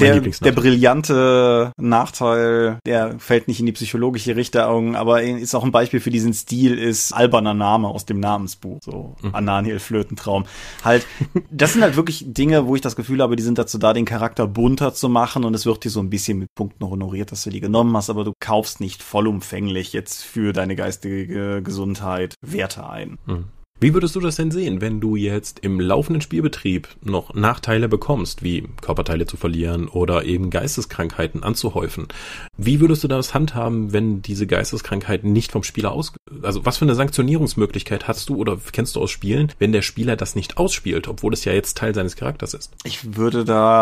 Speaker 2: brillante Nachteil, der fällt nicht in die psychologische Richtung, aber ist auch ein Beispiel für diesen Stil, ist alberner Name aus dem Namensbuch, so Ananiel Flötentraum. Halt, das sind halt wirklich Dinge, wo ich das Gefühl habe, die sind dazu da, den Charakter bunter zu machen und es wird dir so ein bisschen mit Punkten honoriert, dass du die genommen hast, aber du kaufst nicht vollumfänglich jetzt für deine geistige Gesundheit Werte ein.
Speaker 3: Wie würdest du das denn sehen, wenn du jetzt im laufenden Spielbetrieb noch Nachteile bekommst, wie Körperteile zu verlieren oder eben Geisteskrankheiten anzuhäufen? Wie würdest du das handhaben, wenn diese Geisteskrankheiten nicht vom Spieler also was für eine Sanktionierungsmöglichkeit hast du oder kennst du aus Spielen, wenn der Spieler das nicht ausspielt, obwohl es ja jetzt Teil seines Charakters ist?
Speaker 2: Ich würde da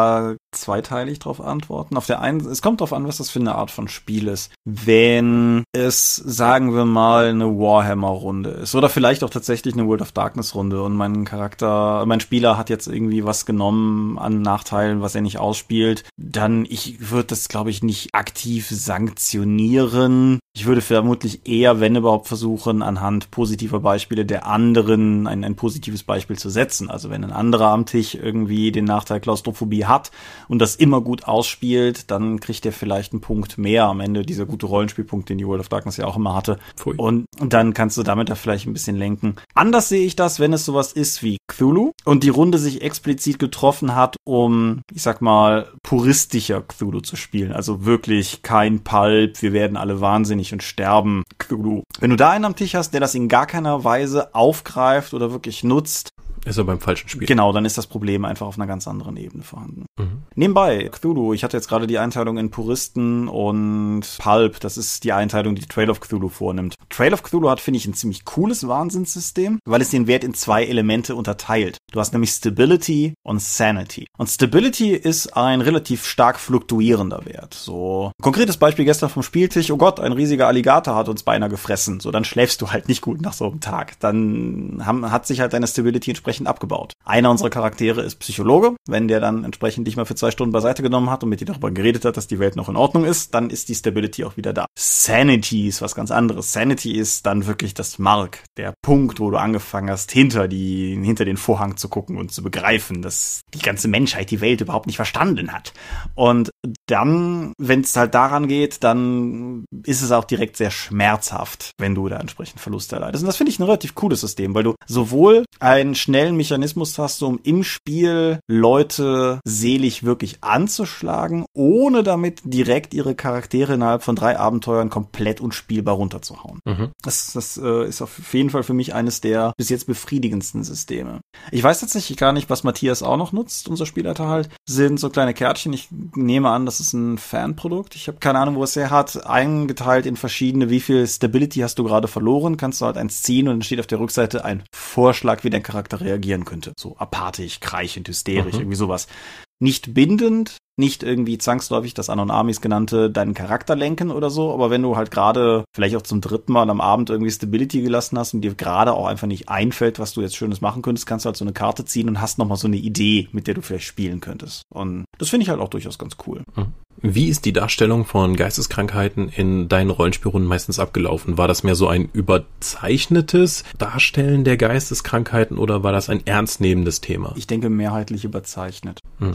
Speaker 2: zweiteilig drauf antworten. Auf der einen, es kommt drauf an, was das für eine Art von Spiel ist. Wenn es, sagen wir mal, eine Warhammer-Runde ist oder vielleicht auch tatsächlich eine World of Darkness-Runde und mein Spieler hat jetzt irgendwie was genommen an Nachteilen, was er nicht ausspielt, dann ich würde das, glaube ich, nicht aktiv sanktionieren. Ich würde vermutlich eher, wenn überhaupt, versuchen, anhand positiver Beispiele der anderen ein positives Beispiel zu setzen. Also wenn ein anderer am Tisch irgendwie den Nachteil Klaustrophobie hat und das immer gut ausspielt, dann kriegt er vielleicht einen Punkt mehr am Ende, dieser gute Rollenspielpunkt, den die World of Darkness ja auch immer hatte.
Speaker 3: Pfui.
Speaker 2: Und dann kannst du damit da vielleicht ein bisschen lenken. Anders sehe ich das, wenn es sowas ist wie Cthulhu und die Runde sich explizit getroffen hat, um, ich sag mal, puristischer Cthulhu zu spielen. Also wirklich kein Pulp, wir werden alle wahnsinnig und sterben Cthulhu. Wenn du da einen am Tisch hast, der das in gar keiner Weise aufgreift oder wirklich nutzt,
Speaker 3: ist er beim falschen Spiel.
Speaker 2: Genau, dann ist das Problem einfach auf einer ganz anderen Ebene vorhanden. Nebenbei, Cthulhu, ich hatte jetzt gerade die Einteilung in Puristen und Pulp, das ist die Einteilung, die Trail of Cthulhu vornimmt. Trail of Cthulhu hat, finde ich, ein ziemlich cooles Wahnsinnssystem, weil es den Wert in 2 Elemente unterteilt. Du hast nämlich Stability und Sanity. Und Stability ist ein relativ stark fluktuierender Wert. So, ein konkretes Beispiel gestern vom Spieltisch, oh Gott, ein riesiger Alligator hat uns beinahe gefressen. So, dann schläfst du halt nicht gut nach so einem Tag. Dann hat sich halt deine Stability entsprechend abgebaut. Einer unserer Charaktere ist Psychologe. Wenn der dann entsprechend dich mal für 2 Stunden beiseite genommen hat und mit dir darüber geredet hat, dass die Welt noch in Ordnung ist, dann ist die Stability auch wieder da. Sanity ist was ganz anderes. Sanity ist dann wirklich das Mark, der Punkt, wo du angefangen hast, hinter den Vorhang zu gucken und zu begreifen, dass die ganze Menschheit die Welt überhaupt nicht verstanden hat. Und dann, wenn es halt daran geht, dann ist es auch direkt sehr schmerzhaft, wenn du da entsprechend Verluste erleidest. Und das finde ich ein relativ cooles System, weil du sowohl einen schnellen Mechanismus hast, um im Spiel Leute selig wirklich anzuschlagen, ohne damit direkt ihre Charaktere innerhalb von 3 Abenteuern komplett unspielbar runterzuhauen. Das ist auf jeden Fall für mich eines der bis jetzt befriedigendsten Systeme. Ich weiß tatsächlich gar nicht, was Matthias auch noch nutzt, unser Spielleiter halt, sind so kleine Kärtchen. Ich nehme an, das ist ein Fanprodukt. Ich habe keine Ahnung, wo es her hat. Eingeteilt in verschiedene, wie viel Stability hast du gerade verloren, kannst du halt eins ziehen und dann steht auf der Rückseite ein Vorschlag, wie dein Charakter reagieren könnte. So apathisch, kreichend, hysterisch, irgendwie sowas. Nicht bindend, nicht irgendwie zwangsläufig das Anon Amis genannte deinen Charakter lenken oder so, aber wenn du halt gerade vielleicht auch zum 3. Mal am Abend irgendwie Stability gelassen hast und dir gerade auch einfach nicht einfällt, was du jetzt Schönes machen könntest, kannst du halt so eine Karte ziehen und hast nochmal so eine Idee, mit der du vielleicht spielen könntest. Und das finde ich halt auch durchaus ganz cool.
Speaker 3: Wie ist die Darstellung von Geisteskrankheiten in deinen Rollenspielrunden meistens abgelaufen? War das mehr so ein überzeichnetes Darstellen der Geisteskrankheiten oder war das ein ernstnehmendes Thema?
Speaker 2: Ich denke, mehrheitlich überzeichnet.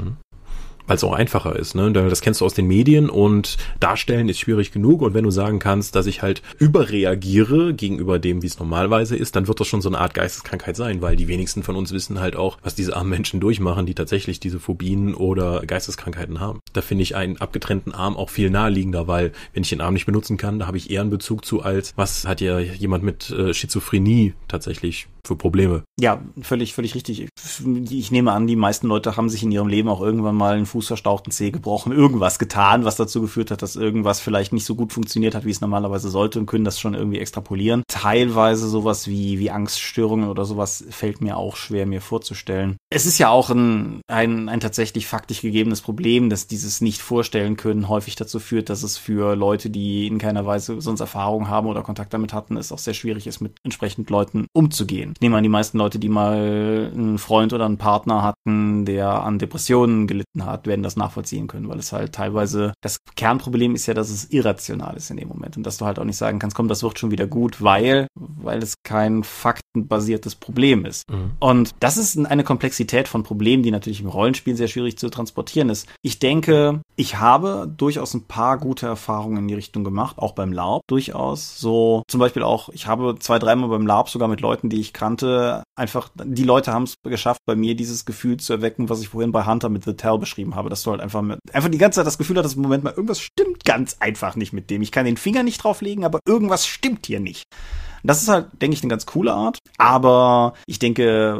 Speaker 3: Weil es auch einfacher ist, ne? Das kennst du aus den Medien und darstellen ist schwierig genug und wenn du sagen kannst, dass ich halt überreagiere gegenüber dem, wie es normalerweise ist, dann wird das schon so eine Art Geisteskrankheit sein, weil die wenigsten von uns wissen halt auch, was diese armen Menschen durchmachen, die tatsächlich diese Phobien oder Geisteskrankheiten haben. Da finde ich einen abgetrennten Arm auch viel naheliegender, weil wenn ich den Arm nicht benutzen kann, da habe ich eher einen Bezug zu als, was hat ja jemand mit Schizophrenie tatsächlich für Probleme.
Speaker 2: Ja, völlig richtig. Ich nehme an, die meisten Leute haben sich in ihrem Leben auch irgendwann mal einen Fuß verstaucht, einen Zeh gebrochen, irgendwas getan, was dazu geführt hat, dass irgendwas vielleicht nicht so gut funktioniert hat, wie es normalerweise sollte und können das schon irgendwie extrapolieren. Teilweise sowas wie Angststörungen oder sowas fällt mir auch schwer, mir vorzustellen. Es ist ja auch ein tatsächlich faktisch gegebenes Problem, dass dieses Nicht-Vorstellen können häufig dazu führt, dass es für Leute, die in keiner Weise sonst Erfahrung haben oder Kontakt damit hatten, es auch sehr schwierig ist, mit entsprechend Leuten umzugehen. Ich nehme an, die meisten Leute, die mal einen Freund oder einen Partner hatten, der an Depressionen gelitten hat, werden das nachvollziehen können, weil es halt teilweise, das Kernproblem ist ja, dass es irrational ist in dem Moment und dass du halt auch nicht sagen kannst, komm, das wird schon wieder gut, weil es kein faktenbasiertes Problem ist. Und das ist eine Komplexität von Problemen, die natürlich im Rollenspiel sehr schwierig zu transportieren ist. Ich denke, ich habe durchaus ein paar gute Erfahrungen in die Richtung gemacht, auch beim LARP durchaus. So zum Beispiel auch, ich habe 2-3 Mal beim LARP sogar mit Leuten, die ich kannte, einfach, die Leute haben es geschafft, bei mir dieses Gefühl zu erwecken, was ich vorhin bei Hunter mit The Tell beschrieben habe, dass du halt einfach die ganze Zeit das Gefühl hattest, im Moment mal, irgendwas stimmt ganz einfach nicht mit dem. Ich kann den Finger nicht drauflegen, aber irgendwas stimmt hier nicht. Das ist halt, denke ich, eine ganz coole Art, aber ich denke,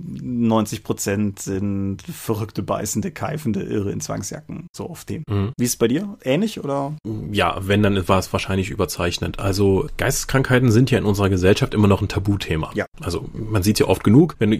Speaker 2: 90% sind verrückte, beißende, keifende Irre in Zwangsjacken, so auf dem. Wie ist es bei dir? Ähnlich, oder?
Speaker 3: Ja, wenn, dann war es wahrscheinlich überzeichnet. Also Geisteskrankheiten sind ja in unserer Gesellschaft immer noch ein Tabuthema.
Speaker 2: Ja.
Speaker 3: Also man sieht ja oft genug, wenn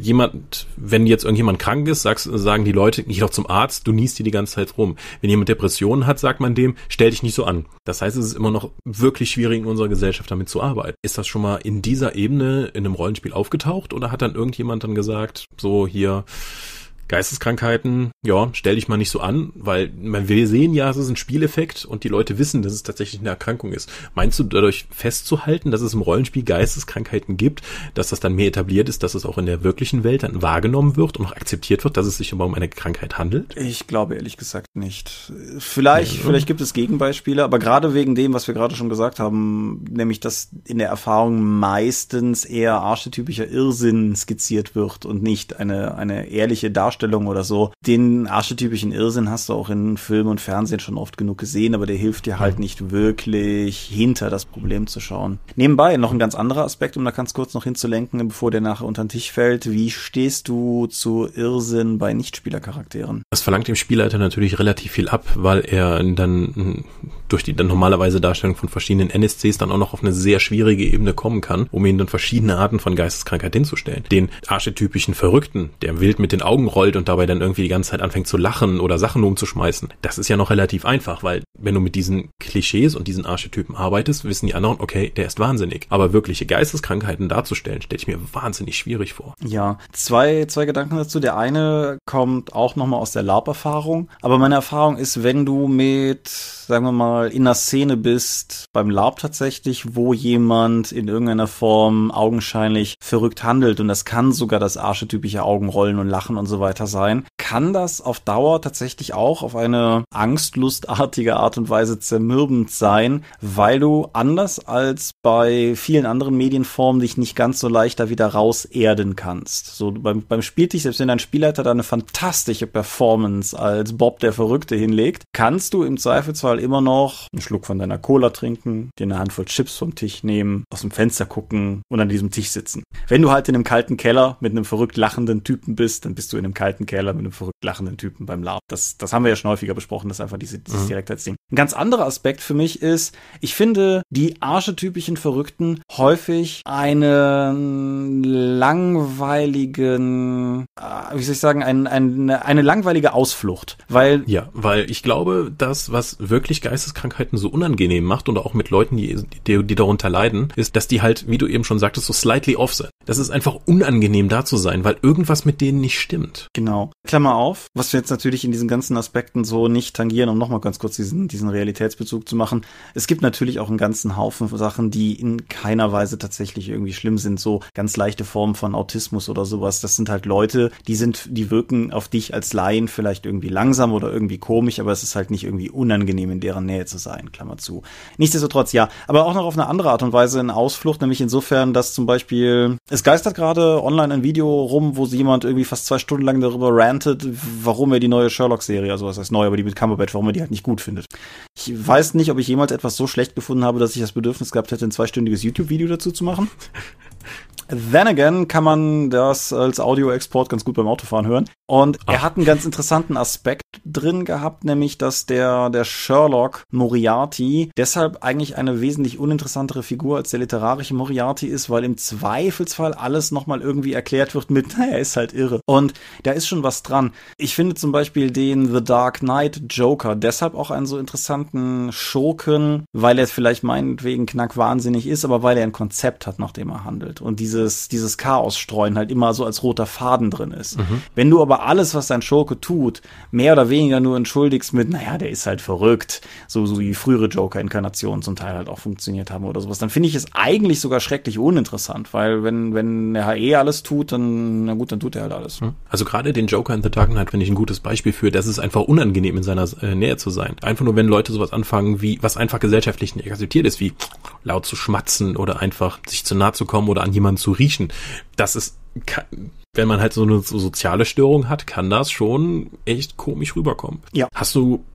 Speaker 3: jetzt irgendjemand krank ist, sagen die Leute, geh doch zum Arzt, du niest dir die ganze Zeit rum. Wenn jemand Depressionen hat, sagt man dem, stell dich nicht so an. Das heißt, es ist immer noch wirklich schwierig in unserer Gesellschaft damit zu arbeiten. Ist das schon mal in dieser Ebene in einem Rollenspiel aufgetaucht oder hat dann irgendjemand dann gesagt, so hier Geisteskrankheiten, ja, stell dich mal nicht so an, weil wir sehen ja, es ist ein Spieleffekt und die Leute wissen, dass es tatsächlich eine Erkrankung ist. Meinst du, dadurch festzuhalten, dass es im Rollenspiel Geisteskrankheiten gibt, dass das dann mehr etabliert ist, dass es auch in der wirklichen Welt dann wahrgenommen wird und auch akzeptiert wird, dass es sich aber um eine Krankheit handelt?
Speaker 2: Ich glaube ehrlich gesagt nicht. Vielleicht gibt es Gegenbeispiele, aber gerade wegen dem, was wir gerade schon gesagt haben, nämlich, dass in der Erfahrung meistens eher archetypischer Irrsinn skizziert wird und nicht eine ehrliche Darstellung oder so. Den archetypischen Irrsinn hast du auch in Film und Fernsehen schon oft genug gesehen, aber der hilft dir halt nicht wirklich, hinter das Problem zu schauen. Nebenbei noch ein ganz anderer Aspekt, um da ganz kurz noch hinzulenken, bevor der nachher unter den Tisch fällt. Wie stehst du zu Irrsinn bei Nichtspielercharakteren?
Speaker 3: Das verlangt dem Spielleiter natürlich relativ viel ab, weil er dann durch die dann normalerweise Darstellung von verschiedenen NSCs dann auch noch auf eine sehr schwierige Ebene kommen kann, um ihnen dann verschiedene Arten von Geisteskrankheit hinzustellen. Den archetypischen Verrückten, der wild mit den Augen rollt und dabei dann irgendwie die ganze Zeit anfängt zu lachen oder Sachen umzuschmeißen. Das ist ja noch relativ einfach, weil wenn du mit diesen Klischees und diesen Archetypen arbeitest, wissen die anderen, okay, der ist wahnsinnig. Aber wirkliche Geisteskrankheiten darzustellen, stelle ich mir wahnsinnig schwierig vor.
Speaker 2: Ja, zwei Gedanken dazu. Der eine kommt auch nochmal aus der LARP-Erfahrung. Aber meine Erfahrung ist, wenn du mit, sagen wir mal, in einer Szene bist, beim LARP tatsächlich, wo jemand in irgendeiner Form augenscheinlich verrückt handelt, und das kann sogar das archetypische Augenrollen und Lachen und so weiter sein, kann das auf Dauer tatsächlich auch auf eine angstlustartige Art und Weise zermürbend sein, weil du anders als bei vielen anderen Medienformen dich nicht ganz so leicht da wieder rauserden kannst. So beim Spieltisch, selbst wenn dein Spielleiter da eine fantastische Performance als Bob der Verrückte hinlegt, kannst du im Zweifelsfall immer noch einen Schluck von deiner Cola trinken, dir eine Handvoll Chips vom Tisch nehmen, aus dem Fenster gucken und an diesem Tisch sitzen. Wenn du halt in einem kalten Keller mit einem verrückt lachenden Typen bist, dann bist du in einem kalten Keller mit einem verrückt lachenden Typen beim LARP. Das haben wir ja schon häufiger besprochen, das ist einfach dieses Direktheitsding. Ein ganz anderer Aspekt für mich ist, ich finde die archetypischen Verrückten häufig einen langweiligen, eine langweilige Ausflucht, weil
Speaker 3: ich glaube, das, was wirklich Geisteskrankheiten so unangenehm macht und auch mit Leuten, die darunter leiden, ist, dass die halt, wie du eben schon sagtest, so slightly off sind. Das ist einfach unangenehm da zu sein, weil irgendwas mit denen nicht stimmt.
Speaker 2: Genau. Klammer auf, was wir jetzt natürlich in diesen ganzen Aspekten so nicht tangieren, um nochmal ganz kurz diesen Realitätsbezug zu machen. Es gibt natürlich auch einen ganzen Haufen Sachen, die in keiner Weise tatsächlich irgendwie schlimm sind, so ganz leichte Formen von Autismus oder sowas. Das sind halt Leute, die wirken auf dich als Laien vielleicht irgendwie langsam oder irgendwie komisch, aber es ist halt nicht irgendwie unangenehm, in deren Nähe zu sein, Klammer zu. Nichtsdestotrotz, ja, aber auch noch auf eine andere Art und Weise in Ausflucht, nämlich insofern, dass zum Beispiel, es geistert gerade online ein Video rum, wo jemand irgendwie fast 2 Stunden lang darüber rantet, warum er die neue Sherlock-Serie, also was heißt neu, aber die mit Cumberbatch, warum er die halt nicht gut findet. Ich weiß nicht, ob ich jemals etwas so schlecht gefunden habe, dass ich das Bedürfnis gehabt hätte, ein 2-stündiges YouTube-Video dazu zu machen. Then again kann man das als Audio-Export ganz gut beim Autofahren hören. Und er hat einen ganz interessanten Aspekt drin gehabt, nämlich, dass der Sherlock Moriarty deshalb eigentlich eine wesentlich uninteressantere Figur als der literarische Moriarty ist, weil im Zweifelsfall alles nochmal irgendwie erklärt wird mit, er ist halt irre. Und da ist schon was dran. Ich finde zum Beispiel den The Dark Knight Joker deshalb auch einen so interessanten Schurken, weil er vielleicht meinetwegen knackwahnsinnig ist, aber weil er ein Konzept hat, nach dem er handelt. Und dieses Chaos streuen halt immer so als roter Faden drin ist. Wenn du aber alles, was dein Schurke tut, mehr oder weniger nur entschuldigst mit, naja, der ist halt verrückt, so wie frühere Joker-Inkarnationen zum Teil halt auch funktioniert haben oder sowas, dann finde ich es eigentlich sogar schrecklich uninteressant, weil wenn er alles tut, dann, na gut, dann tut er halt alles.
Speaker 3: Also gerade den Joker in The Dark Knight finde ich ein gutes Beispiel für, dass es einfach unangenehm in seiner Nähe zu sein. Einfach nur, wenn Leute sowas anfangen, wie was einfach gesellschaftlich nicht akzeptiert ist, wie laut zu schmatzen oder einfach sich zu nahe zu kommen oder an jemanden zu riechen. Das ist, wenn man halt so eine soziale Störung hat, kann das schon echt komisch rüberkommen.
Speaker 2: Ja.
Speaker 3: Hast du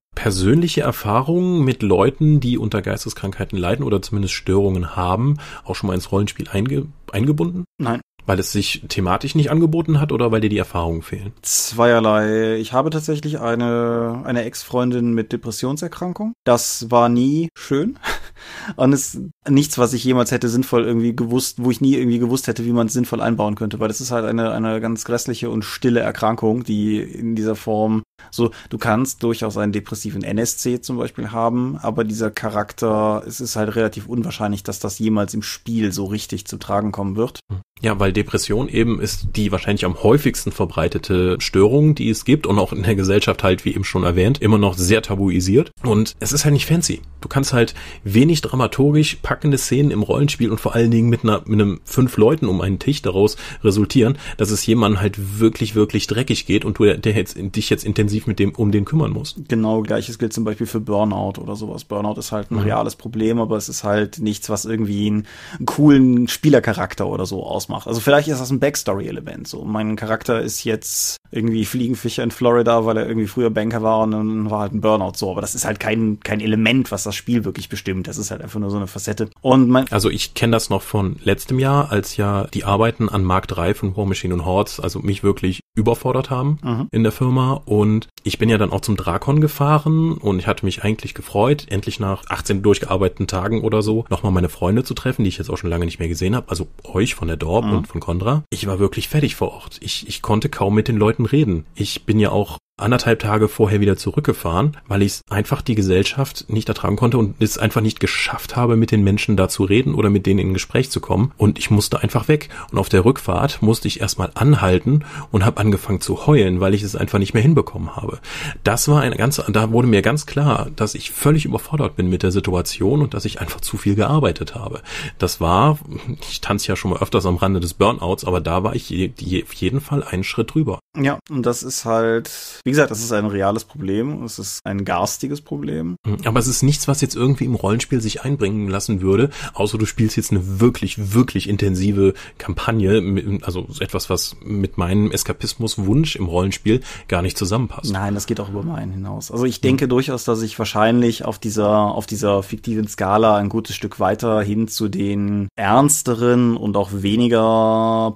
Speaker 3: persönliche Erfahrungen mit Leuten, die unter Geisteskrankheiten leiden oder zumindest Störungen haben, auch schon mal ins Rollenspiel eingebunden?
Speaker 2: Nein.
Speaker 3: Weil es sich thematisch nicht angeboten hat oder weil dir die Erfahrungen fehlen?
Speaker 2: Zweierlei. Ich habe tatsächlich eine Ex-Freundin mit Depressionserkrankung. Das war nie schön. Und es ist nichts, was ich jemals hätte sinnvoll irgendwie gewusst, wo ich nie irgendwie gewusst hätte, wie man es sinnvoll einbauen könnte. Weil das ist halt eine ganz grässliche und stille Erkrankung, die in dieser Form so, du kannst durchaus einen depressiven NSC zum Beispiel haben, aber dieser Charakter, es ist halt relativ unwahrscheinlich, dass das jemals im Spiel so richtig zu tragen kommen wird.
Speaker 3: Ja, weil Depression eben ist die wahrscheinlich am häufigsten verbreitete Störung, die es gibt und auch in der Gesellschaft halt, wie eben schon erwähnt, immer noch sehr tabuisiert. Und es ist halt nicht fancy. Du kannst halt wenig dramaturgisch packende Szenen im Rollenspiel und vor allen Dingen mit einem 5 Leuten um einen Tisch daraus resultieren, dass es jemandem halt wirklich, wirklich dreckig geht und du dich jetzt intensiv um den kümmern musst.
Speaker 2: Genau, gleiches gilt zum Beispiel für Burnout oder sowas. Burnout ist halt ein reales Problem, aber es ist halt nichts, was irgendwie einen coolen Spielercharakter oder so ausmacht. Also vielleicht ist das ein Backstory-Element. So, mein Charakter ist jetzt irgendwie Fliegenfischer in Florida, weil er irgendwie früher Banker war und dann war halt ein Burnout so. Aber das ist halt kein Element, was das Spiel wirklich bestimmt. Das ist halt einfach nur so eine Facette.
Speaker 3: Also ich kenne das noch von letztem Jahr, als ja die Arbeiten an Mark 3 von War Machine und Hordes, also mich wirklich überfordert haben in der Firma. Und ich bin ja dann auch zum Drakon gefahren und ich hatte mich eigentlich gefreut, endlich nach 18 durchgearbeiteten Tagen oder so nochmal meine Freunde zu treffen, die ich jetzt auch schon lange nicht mehr gesehen habe. Also euch von der Dorp und von Condra. Ich war wirklich fertig vor Ort. Ich konnte kaum mit den Leuten reden. Ich bin ja auch 1,5 Tage vorher wieder zurückgefahren, weil ich einfach die Gesellschaft nicht ertragen konnte und es einfach nicht geschafft habe, mit den Menschen da zu reden oder mit denen in ein Gespräch zu kommen. Und ich musste einfach weg. Und auf der Rückfahrt musste ich erstmal anhalten und habe angefangen zu heulen, weil ich es einfach nicht mehr hinbekommen habe. Da wurde mir ganz klar, dass ich völlig überfordert bin mit der Situation und dass ich einfach zu viel gearbeitet habe. Ich tanze ja schon mal öfters am Rande des Burnouts, aber da war ich auf jeden Fall einen Schritt drüber.
Speaker 2: Ja, und das ist halt, wie gesagt, das ist ein reales Problem. Es ist ein garstiges Problem.
Speaker 3: Aber es ist nichts, was jetzt irgendwie im Rollenspiel sich einbringen lassen würde, außer du spielst jetzt eine wirklich, wirklich intensive Kampagne, also etwas, was mit meinem Eskapismuswunsch im Rollenspiel gar nicht zusammenpasst.
Speaker 2: Nein, das geht auch über meinen hinaus. Also ich denke durchaus, dass ich wahrscheinlich auf dieser fiktiven Skala ein gutes Stück weiter hin zu den ernsteren und auch weniger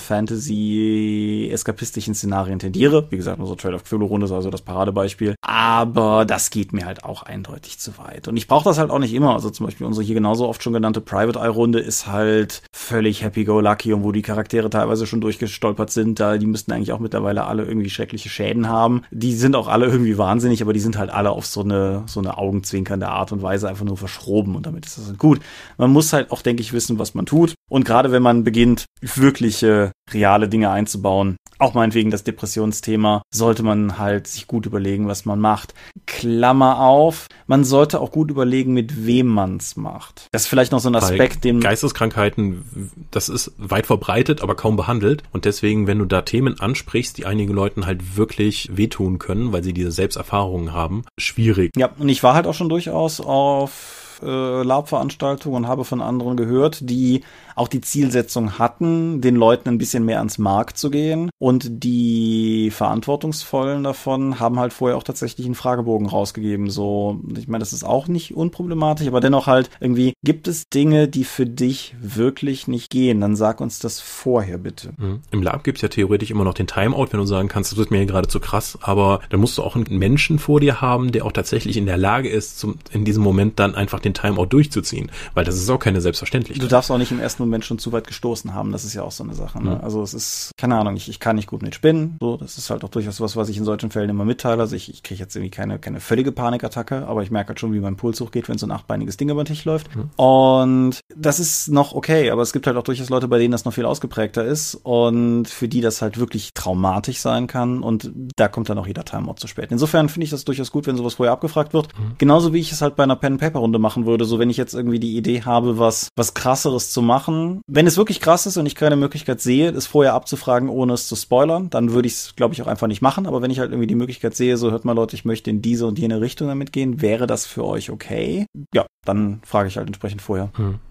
Speaker 2: Power-Fantasy-eskapistischen Szenarien tendiere. Wie gesagt, unser Trade of Cthulhu-Runde ist also das Paradebeispiel. Aber das geht mir halt auch eindeutig zu weit. Und ich brauche das halt auch nicht immer. Also zum Beispiel unsere hier genauso oft schon genannte Private Eye-Runde ist halt völlig happy-go-lucky und wo die Charaktere teilweise schon durchgestolpert sind, die müssten eigentlich auch mittlerweile alle irgendwie schreckliche Schäden haben. Die sind auch alle irgendwie wahnsinnig, aber die sind halt alle auf so eine augenzwinkernde Art und Weise einfach nur verschroben und damit ist das halt gut. Man muss halt auch, denke ich, wissen, was man tut. Und gerade wenn man beginnt, wirkliche, reale Dinge einzubauen, auch meinetwegen das Depressionsthema, sollte man halt sich gut überlegen, was man macht. Klammer auf, man sollte auch gut überlegen, mit wem man's macht. Das ist vielleicht noch so ein Aspekt,
Speaker 3: dem Geisteskrankheiten, das ist weit verbreitet, aber kaum behandelt. Und deswegen, wenn du da Themen ansprichst, die einigen Leuten halt wirklich wehtun können, weil sie diese Selbsterfahrungen haben, schwierig.
Speaker 2: Ja, und ich war halt auch schon durchaus auf LARP-Veranstaltungen und habe von anderen gehört, die auch die Zielsetzung hatten, den Leuten ein bisschen mehr ans Mark zu gehen. Und die Verantwortungsvollen davon haben halt vorher auch tatsächlich einen Fragebogen rausgegeben. So, ich meine, das ist auch nicht unproblematisch, aber dennoch halt irgendwie, gibt es Dinge, die für dich wirklich nicht gehen? Dann sag uns das vorher bitte.
Speaker 3: Im LARP gibt es ja theoretisch immer noch den Timeout, wenn du sagen kannst, das wird mir hier gerade zu krass, aber dann musst du auch einen Menschen vor dir haben, der auch tatsächlich in der Lage ist, in diesem Moment dann einfach den Timeout durchzuziehen, weil das ist auch keine Selbstverständlichkeit.
Speaker 2: Du darfst auch nicht im ersten Moment schon zu weit gestoßen haben, das ist ja auch so eine Sache. Ne? Also es ist, keine Ahnung, ich kann nicht gut mit Spinnen, so, das ist halt auch durchaus was ich in solchen Fällen immer mitteile. Also ich kriege jetzt irgendwie keine völlige Panikattacke, aber ich merke halt schon, wie mein Puls hochgeht, wenn so ein 8-beiniges Ding über den Tisch läuft. Und das ist noch okay, aber es gibt halt auch durchaus Leute, bei denen das noch viel ausgeprägter ist und für die das halt wirklich traumatisch sein kann und da kommt dann auch jeder Timeout zu spät. Insofern finde ich das durchaus gut, wenn sowas vorher abgefragt wird. Genauso wie ich es halt bei einer Pen-and-Paper-Runde machen würde, so wenn ich jetzt irgendwie die Idee habe, was Krasseres zu machen. Wenn es wirklich krass ist und ich keine Möglichkeit sehe, es vorher abzufragen, ohne es zu spoilern, dann würde ich es, glaube ich, auch einfach nicht machen. Aber wenn ich halt irgendwie die Möglichkeit sehe, so hört mal Leute, ich möchte in diese und jene Richtung damit gehen, wäre das für euch okay? Ja, dann frage ich halt entsprechend vorher.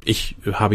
Speaker 3: Ich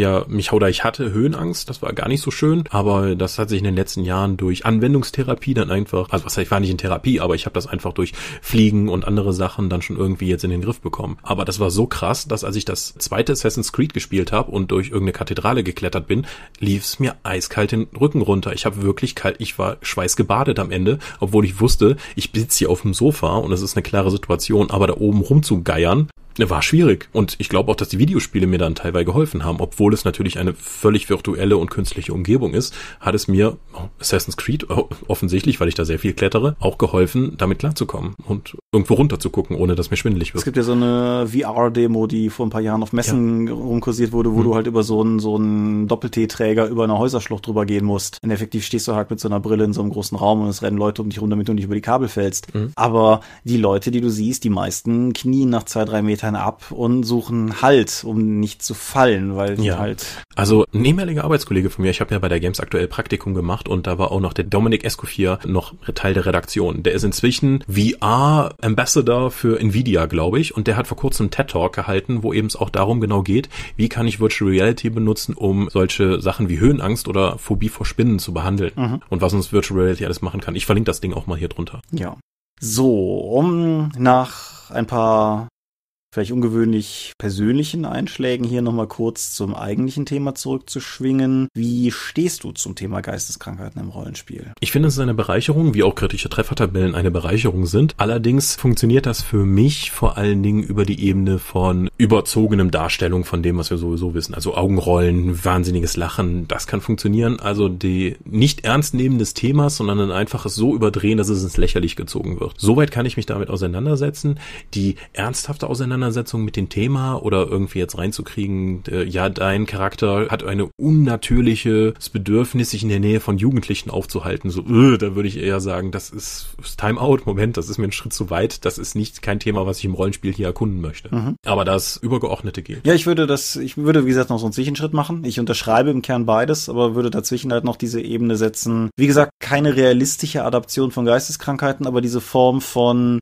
Speaker 3: hatte Höhenangst, das war gar nicht so schön, aber das hat sich in den letzten Jahren durch Anwendungstherapie dann einfach, also was heißt, ich war nicht in Therapie, aber ich habe das einfach durch Fliegen und andere Sachen dann schon irgendwie jetzt in den Griff bekommen. Aber das war so krass, dass als ich das zweite Assassin's Creed gespielt habe und durch irgendeine Kathedrale geklettert bin, lief es mir eiskalt den Rücken runter. Ich habe wirklich kalt, ich war schweißgebadet am Ende, obwohl ich wusste, ich sitze hier auf dem Sofa und es ist eine klare Situation, aber da oben rumzugeiern, war schwierig. Und ich glaube auch, dass die Videospiele mir dann teilweise geholfen haben. Obwohl es natürlich eine völlig virtuelle und künstliche Umgebung ist, hat es mir Assassin's Creed offensichtlich, weil ich da sehr viel klettere, auch geholfen, damit klarzukommen und irgendwo runter zu gucken, ohne dass mir schwindelig wird.
Speaker 2: Es gibt ja so eine VR-Demo, die vor ein paar Jahren auf Messen rumkursiert wurde, wo du halt über so einen Doppel-T-Träger über eine Häuserschlucht drüber gehen musst. Und effektiv stehst du halt mit so einer Brille in so einem großen Raum und es rennen Leute um dich rum, damit du nicht über die Kabel fällst. Aber die Leute, die du siehst, die meisten knien nach 2-3 Metern ab und suchen Halt, um nicht zu fallen, weil die halt...
Speaker 3: Also ein ehemaliger Arbeitskollege von mir, ich habe ja bei der Games aktuell Praktikum gemacht und da war auch noch der Dominik Escoffier noch Teil der Redaktion. Der ist inzwischen VR-Ambassador für Nvidia, glaube ich, und der hat vor kurzem einen TED-Talk gehalten, wo eben es auch darum genau geht, wie kann ich Virtual Reality benutzen, um solche Sachen wie Höhenangst oder Phobie vor Spinnen zu behandeln und was uns Virtual Reality alles machen kann. Ich verlinke das Ding auch mal hier drunter.
Speaker 2: Ja. So, um nach ein paar vielleicht ungewöhnlich persönlichen Einschlägen hier nochmal kurz zum eigentlichen Thema zurückzuschwingen. Wie stehst du zum Thema Geisteskrankheiten im Rollenspiel?
Speaker 3: Ich finde, es ist eine Bereicherung, wie auch kritische Treffertabellen eine Bereicherung sind. Allerdings funktioniert das für mich vor allen Dingen über die Ebene von überzogenem Darstellung von dem, was wir sowieso wissen. Also Augenrollen, wahnsinniges Lachen, das kann funktionieren. Also die nicht ernst nehmen des Themas, sondern ein einfaches so überdrehen, dass es ins Lächerlich gezogen wird. Soweit kann ich mich damit auseinandersetzen. Die ernsthafte Auseinandersetzung mit dem Thema oder irgendwie jetzt reinzukriegen, dein Charakter hat eine unnatürliches Bedürfnis, sich in der Nähe von Jugendlichen aufzuhalten. So, da würde ich eher sagen, das ist Timeout, Moment, das ist mir ein Schritt zu weit. Das ist kein Thema, was ich im Rollenspiel hier erkunden möchte. Aber das Übergeordnete geht.
Speaker 2: Ja, ich würde, wie gesagt, noch so einen Zwischenschritt machen. Ich unterschreibe im Kern beides, aber würde dazwischen halt noch diese Ebene setzen. Wie gesagt, keine realistische Adaption von Geisteskrankheiten, aber diese Form von,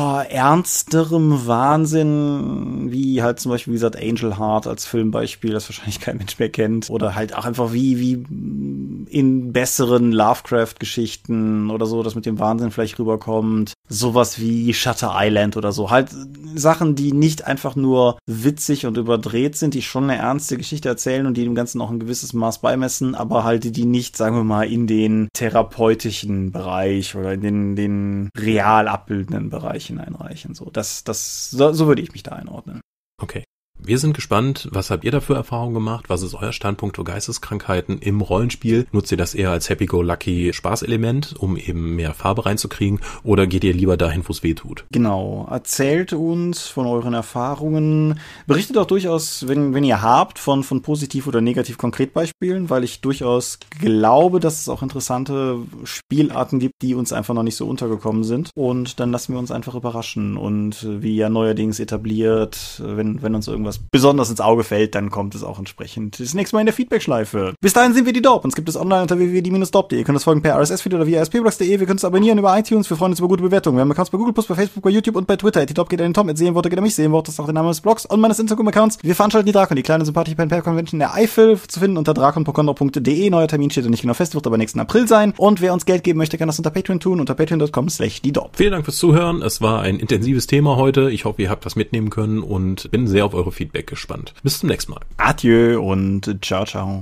Speaker 2: ernsterem Wahnsinn, wie halt zum Beispiel, wie gesagt, Angel Heart als Filmbeispiel, das wahrscheinlich kein Mensch mehr kennt. Oder halt auch einfach wie in besseren Lovecraft-Geschichten oder so, das mit dem Wahnsinn vielleicht rüberkommt. Sowas wie Shutter Island oder so. Halt Sachen, die nicht einfach nur witzig und überdreht sind, die schon eine ernste Geschichte erzählen und die dem Ganzen auch ein gewisses Maß beimessen, aber halt die nicht, sagen wir mal, in den therapeutischen Bereich oder in den real abbildenden Bereich hineinreichen. So würde ich mich da einordnen.
Speaker 3: Okay. Wir sind gespannt, was habt ihr da für Erfahrungen gemacht? Was ist euer Standpunkt für Geisteskrankheiten im Rollenspiel? Nutzt ihr das eher als Happy-Go-Lucky Spaßelement, um eben mehr Farbe reinzukriegen? Oder geht ihr lieber dahin, wo es weh tut?
Speaker 2: Genau. Erzählt uns von euren Erfahrungen. Berichtet auch durchaus, wenn ihr habt, von positiv oder negativ Konkretbeispielen, weil ich durchaus glaube, dass es auch interessante Spielarten gibt, die uns einfach noch nicht so untergekommen sind. Und dann lassen wir uns einfach überraschen. Und wie ja neuerdings etabliert, wenn uns irgendwas besonders ins Auge fällt, dann kommt es auch entsprechend das nächste Mal in der Feedback-Schleife. Bis dahin sind wir die Dorp. Uns gibt es online unter www.die-dorp.de. Ihr könnt uns folgen per RSS-Feed oder via spblogs.de. Wir können uns abonnieren über iTunes. Wir freuen uns über gute Bewertungen. Wir haben Accounts bei Google+, bei Facebook, bei YouTube und bei Twitter. Die Dorp geht an den Tom. Sehenworte geht an mich. Sehenworte ist auch der Name des Blogs und meines Instagram-Accounts. Wir veranstalten die Drakon, die kleine sympathische Pen-Paper-Convention in der Eifel, zu finden unter drakon.de. Neuer Termin steht noch nicht genau fest, wird aber nächsten April sein. Und wer uns Geld geben möchte, kann das unter Patreon tun, unter patreon.com/die-dorp.
Speaker 3: Vielen Dank fürs Zuhören. Es war ein intensives Thema heute. Ich hoffe, ihr habt was mitnehmen können und bin sehr auf eure Feedback gespannt. Bis zum nächsten Mal.
Speaker 2: Adieu und ciao, ciao.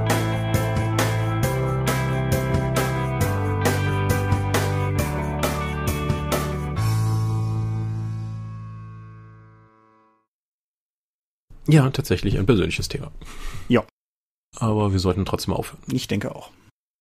Speaker 3: Ja, tatsächlich ein persönliches Thema.
Speaker 2: Ja.
Speaker 3: Aber wir sollten trotzdem aufhören.
Speaker 2: Ich denke auch.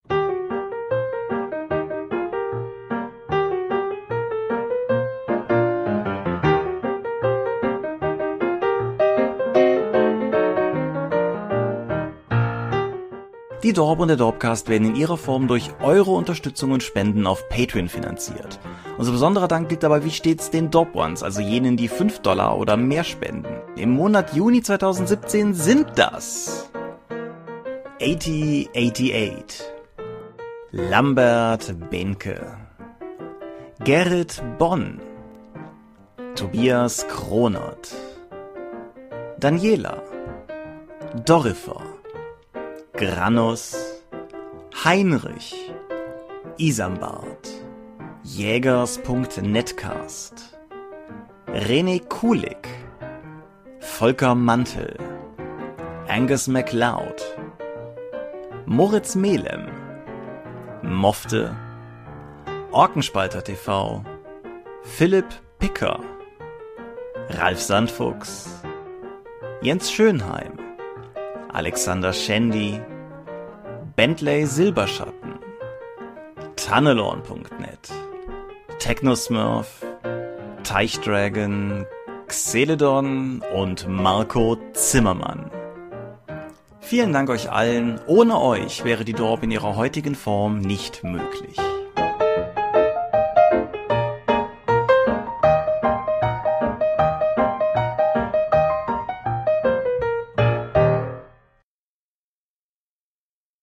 Speaker 2: Die Dorp und der Dorpcast werden in ihrer Form durch eure Unterstützung und Spenden auf Patreon finanziert. Unser besonderer Dank gilt dabei wie stets den Dorp Ones, also jenen, die $5 oder mehr spenden. Im Monat Juni 2017 sind das 8088, Lambert Benke, Gerrit Bonn, Tobias Kronert, Daniela, Dorifer, Granus, Heinrich, Isambard, Jägers.netcast, René Kulik, Volker Mantel, Angus MacLeod, Moritz Melem, Mofte, Orkenspalter TV, Philipp Picker, Ralf Sandfuchs, Jens Schönheim, Alexander Schendi, Bentley Silberschatten, Tunnelorn.net, Technosmurf, Teichdragon, Xeledon und Marco Zimmermann. Vielen Dank euch allen. Ohne euch wäre die Dorp in ihrer heutigen Form nicht möglich.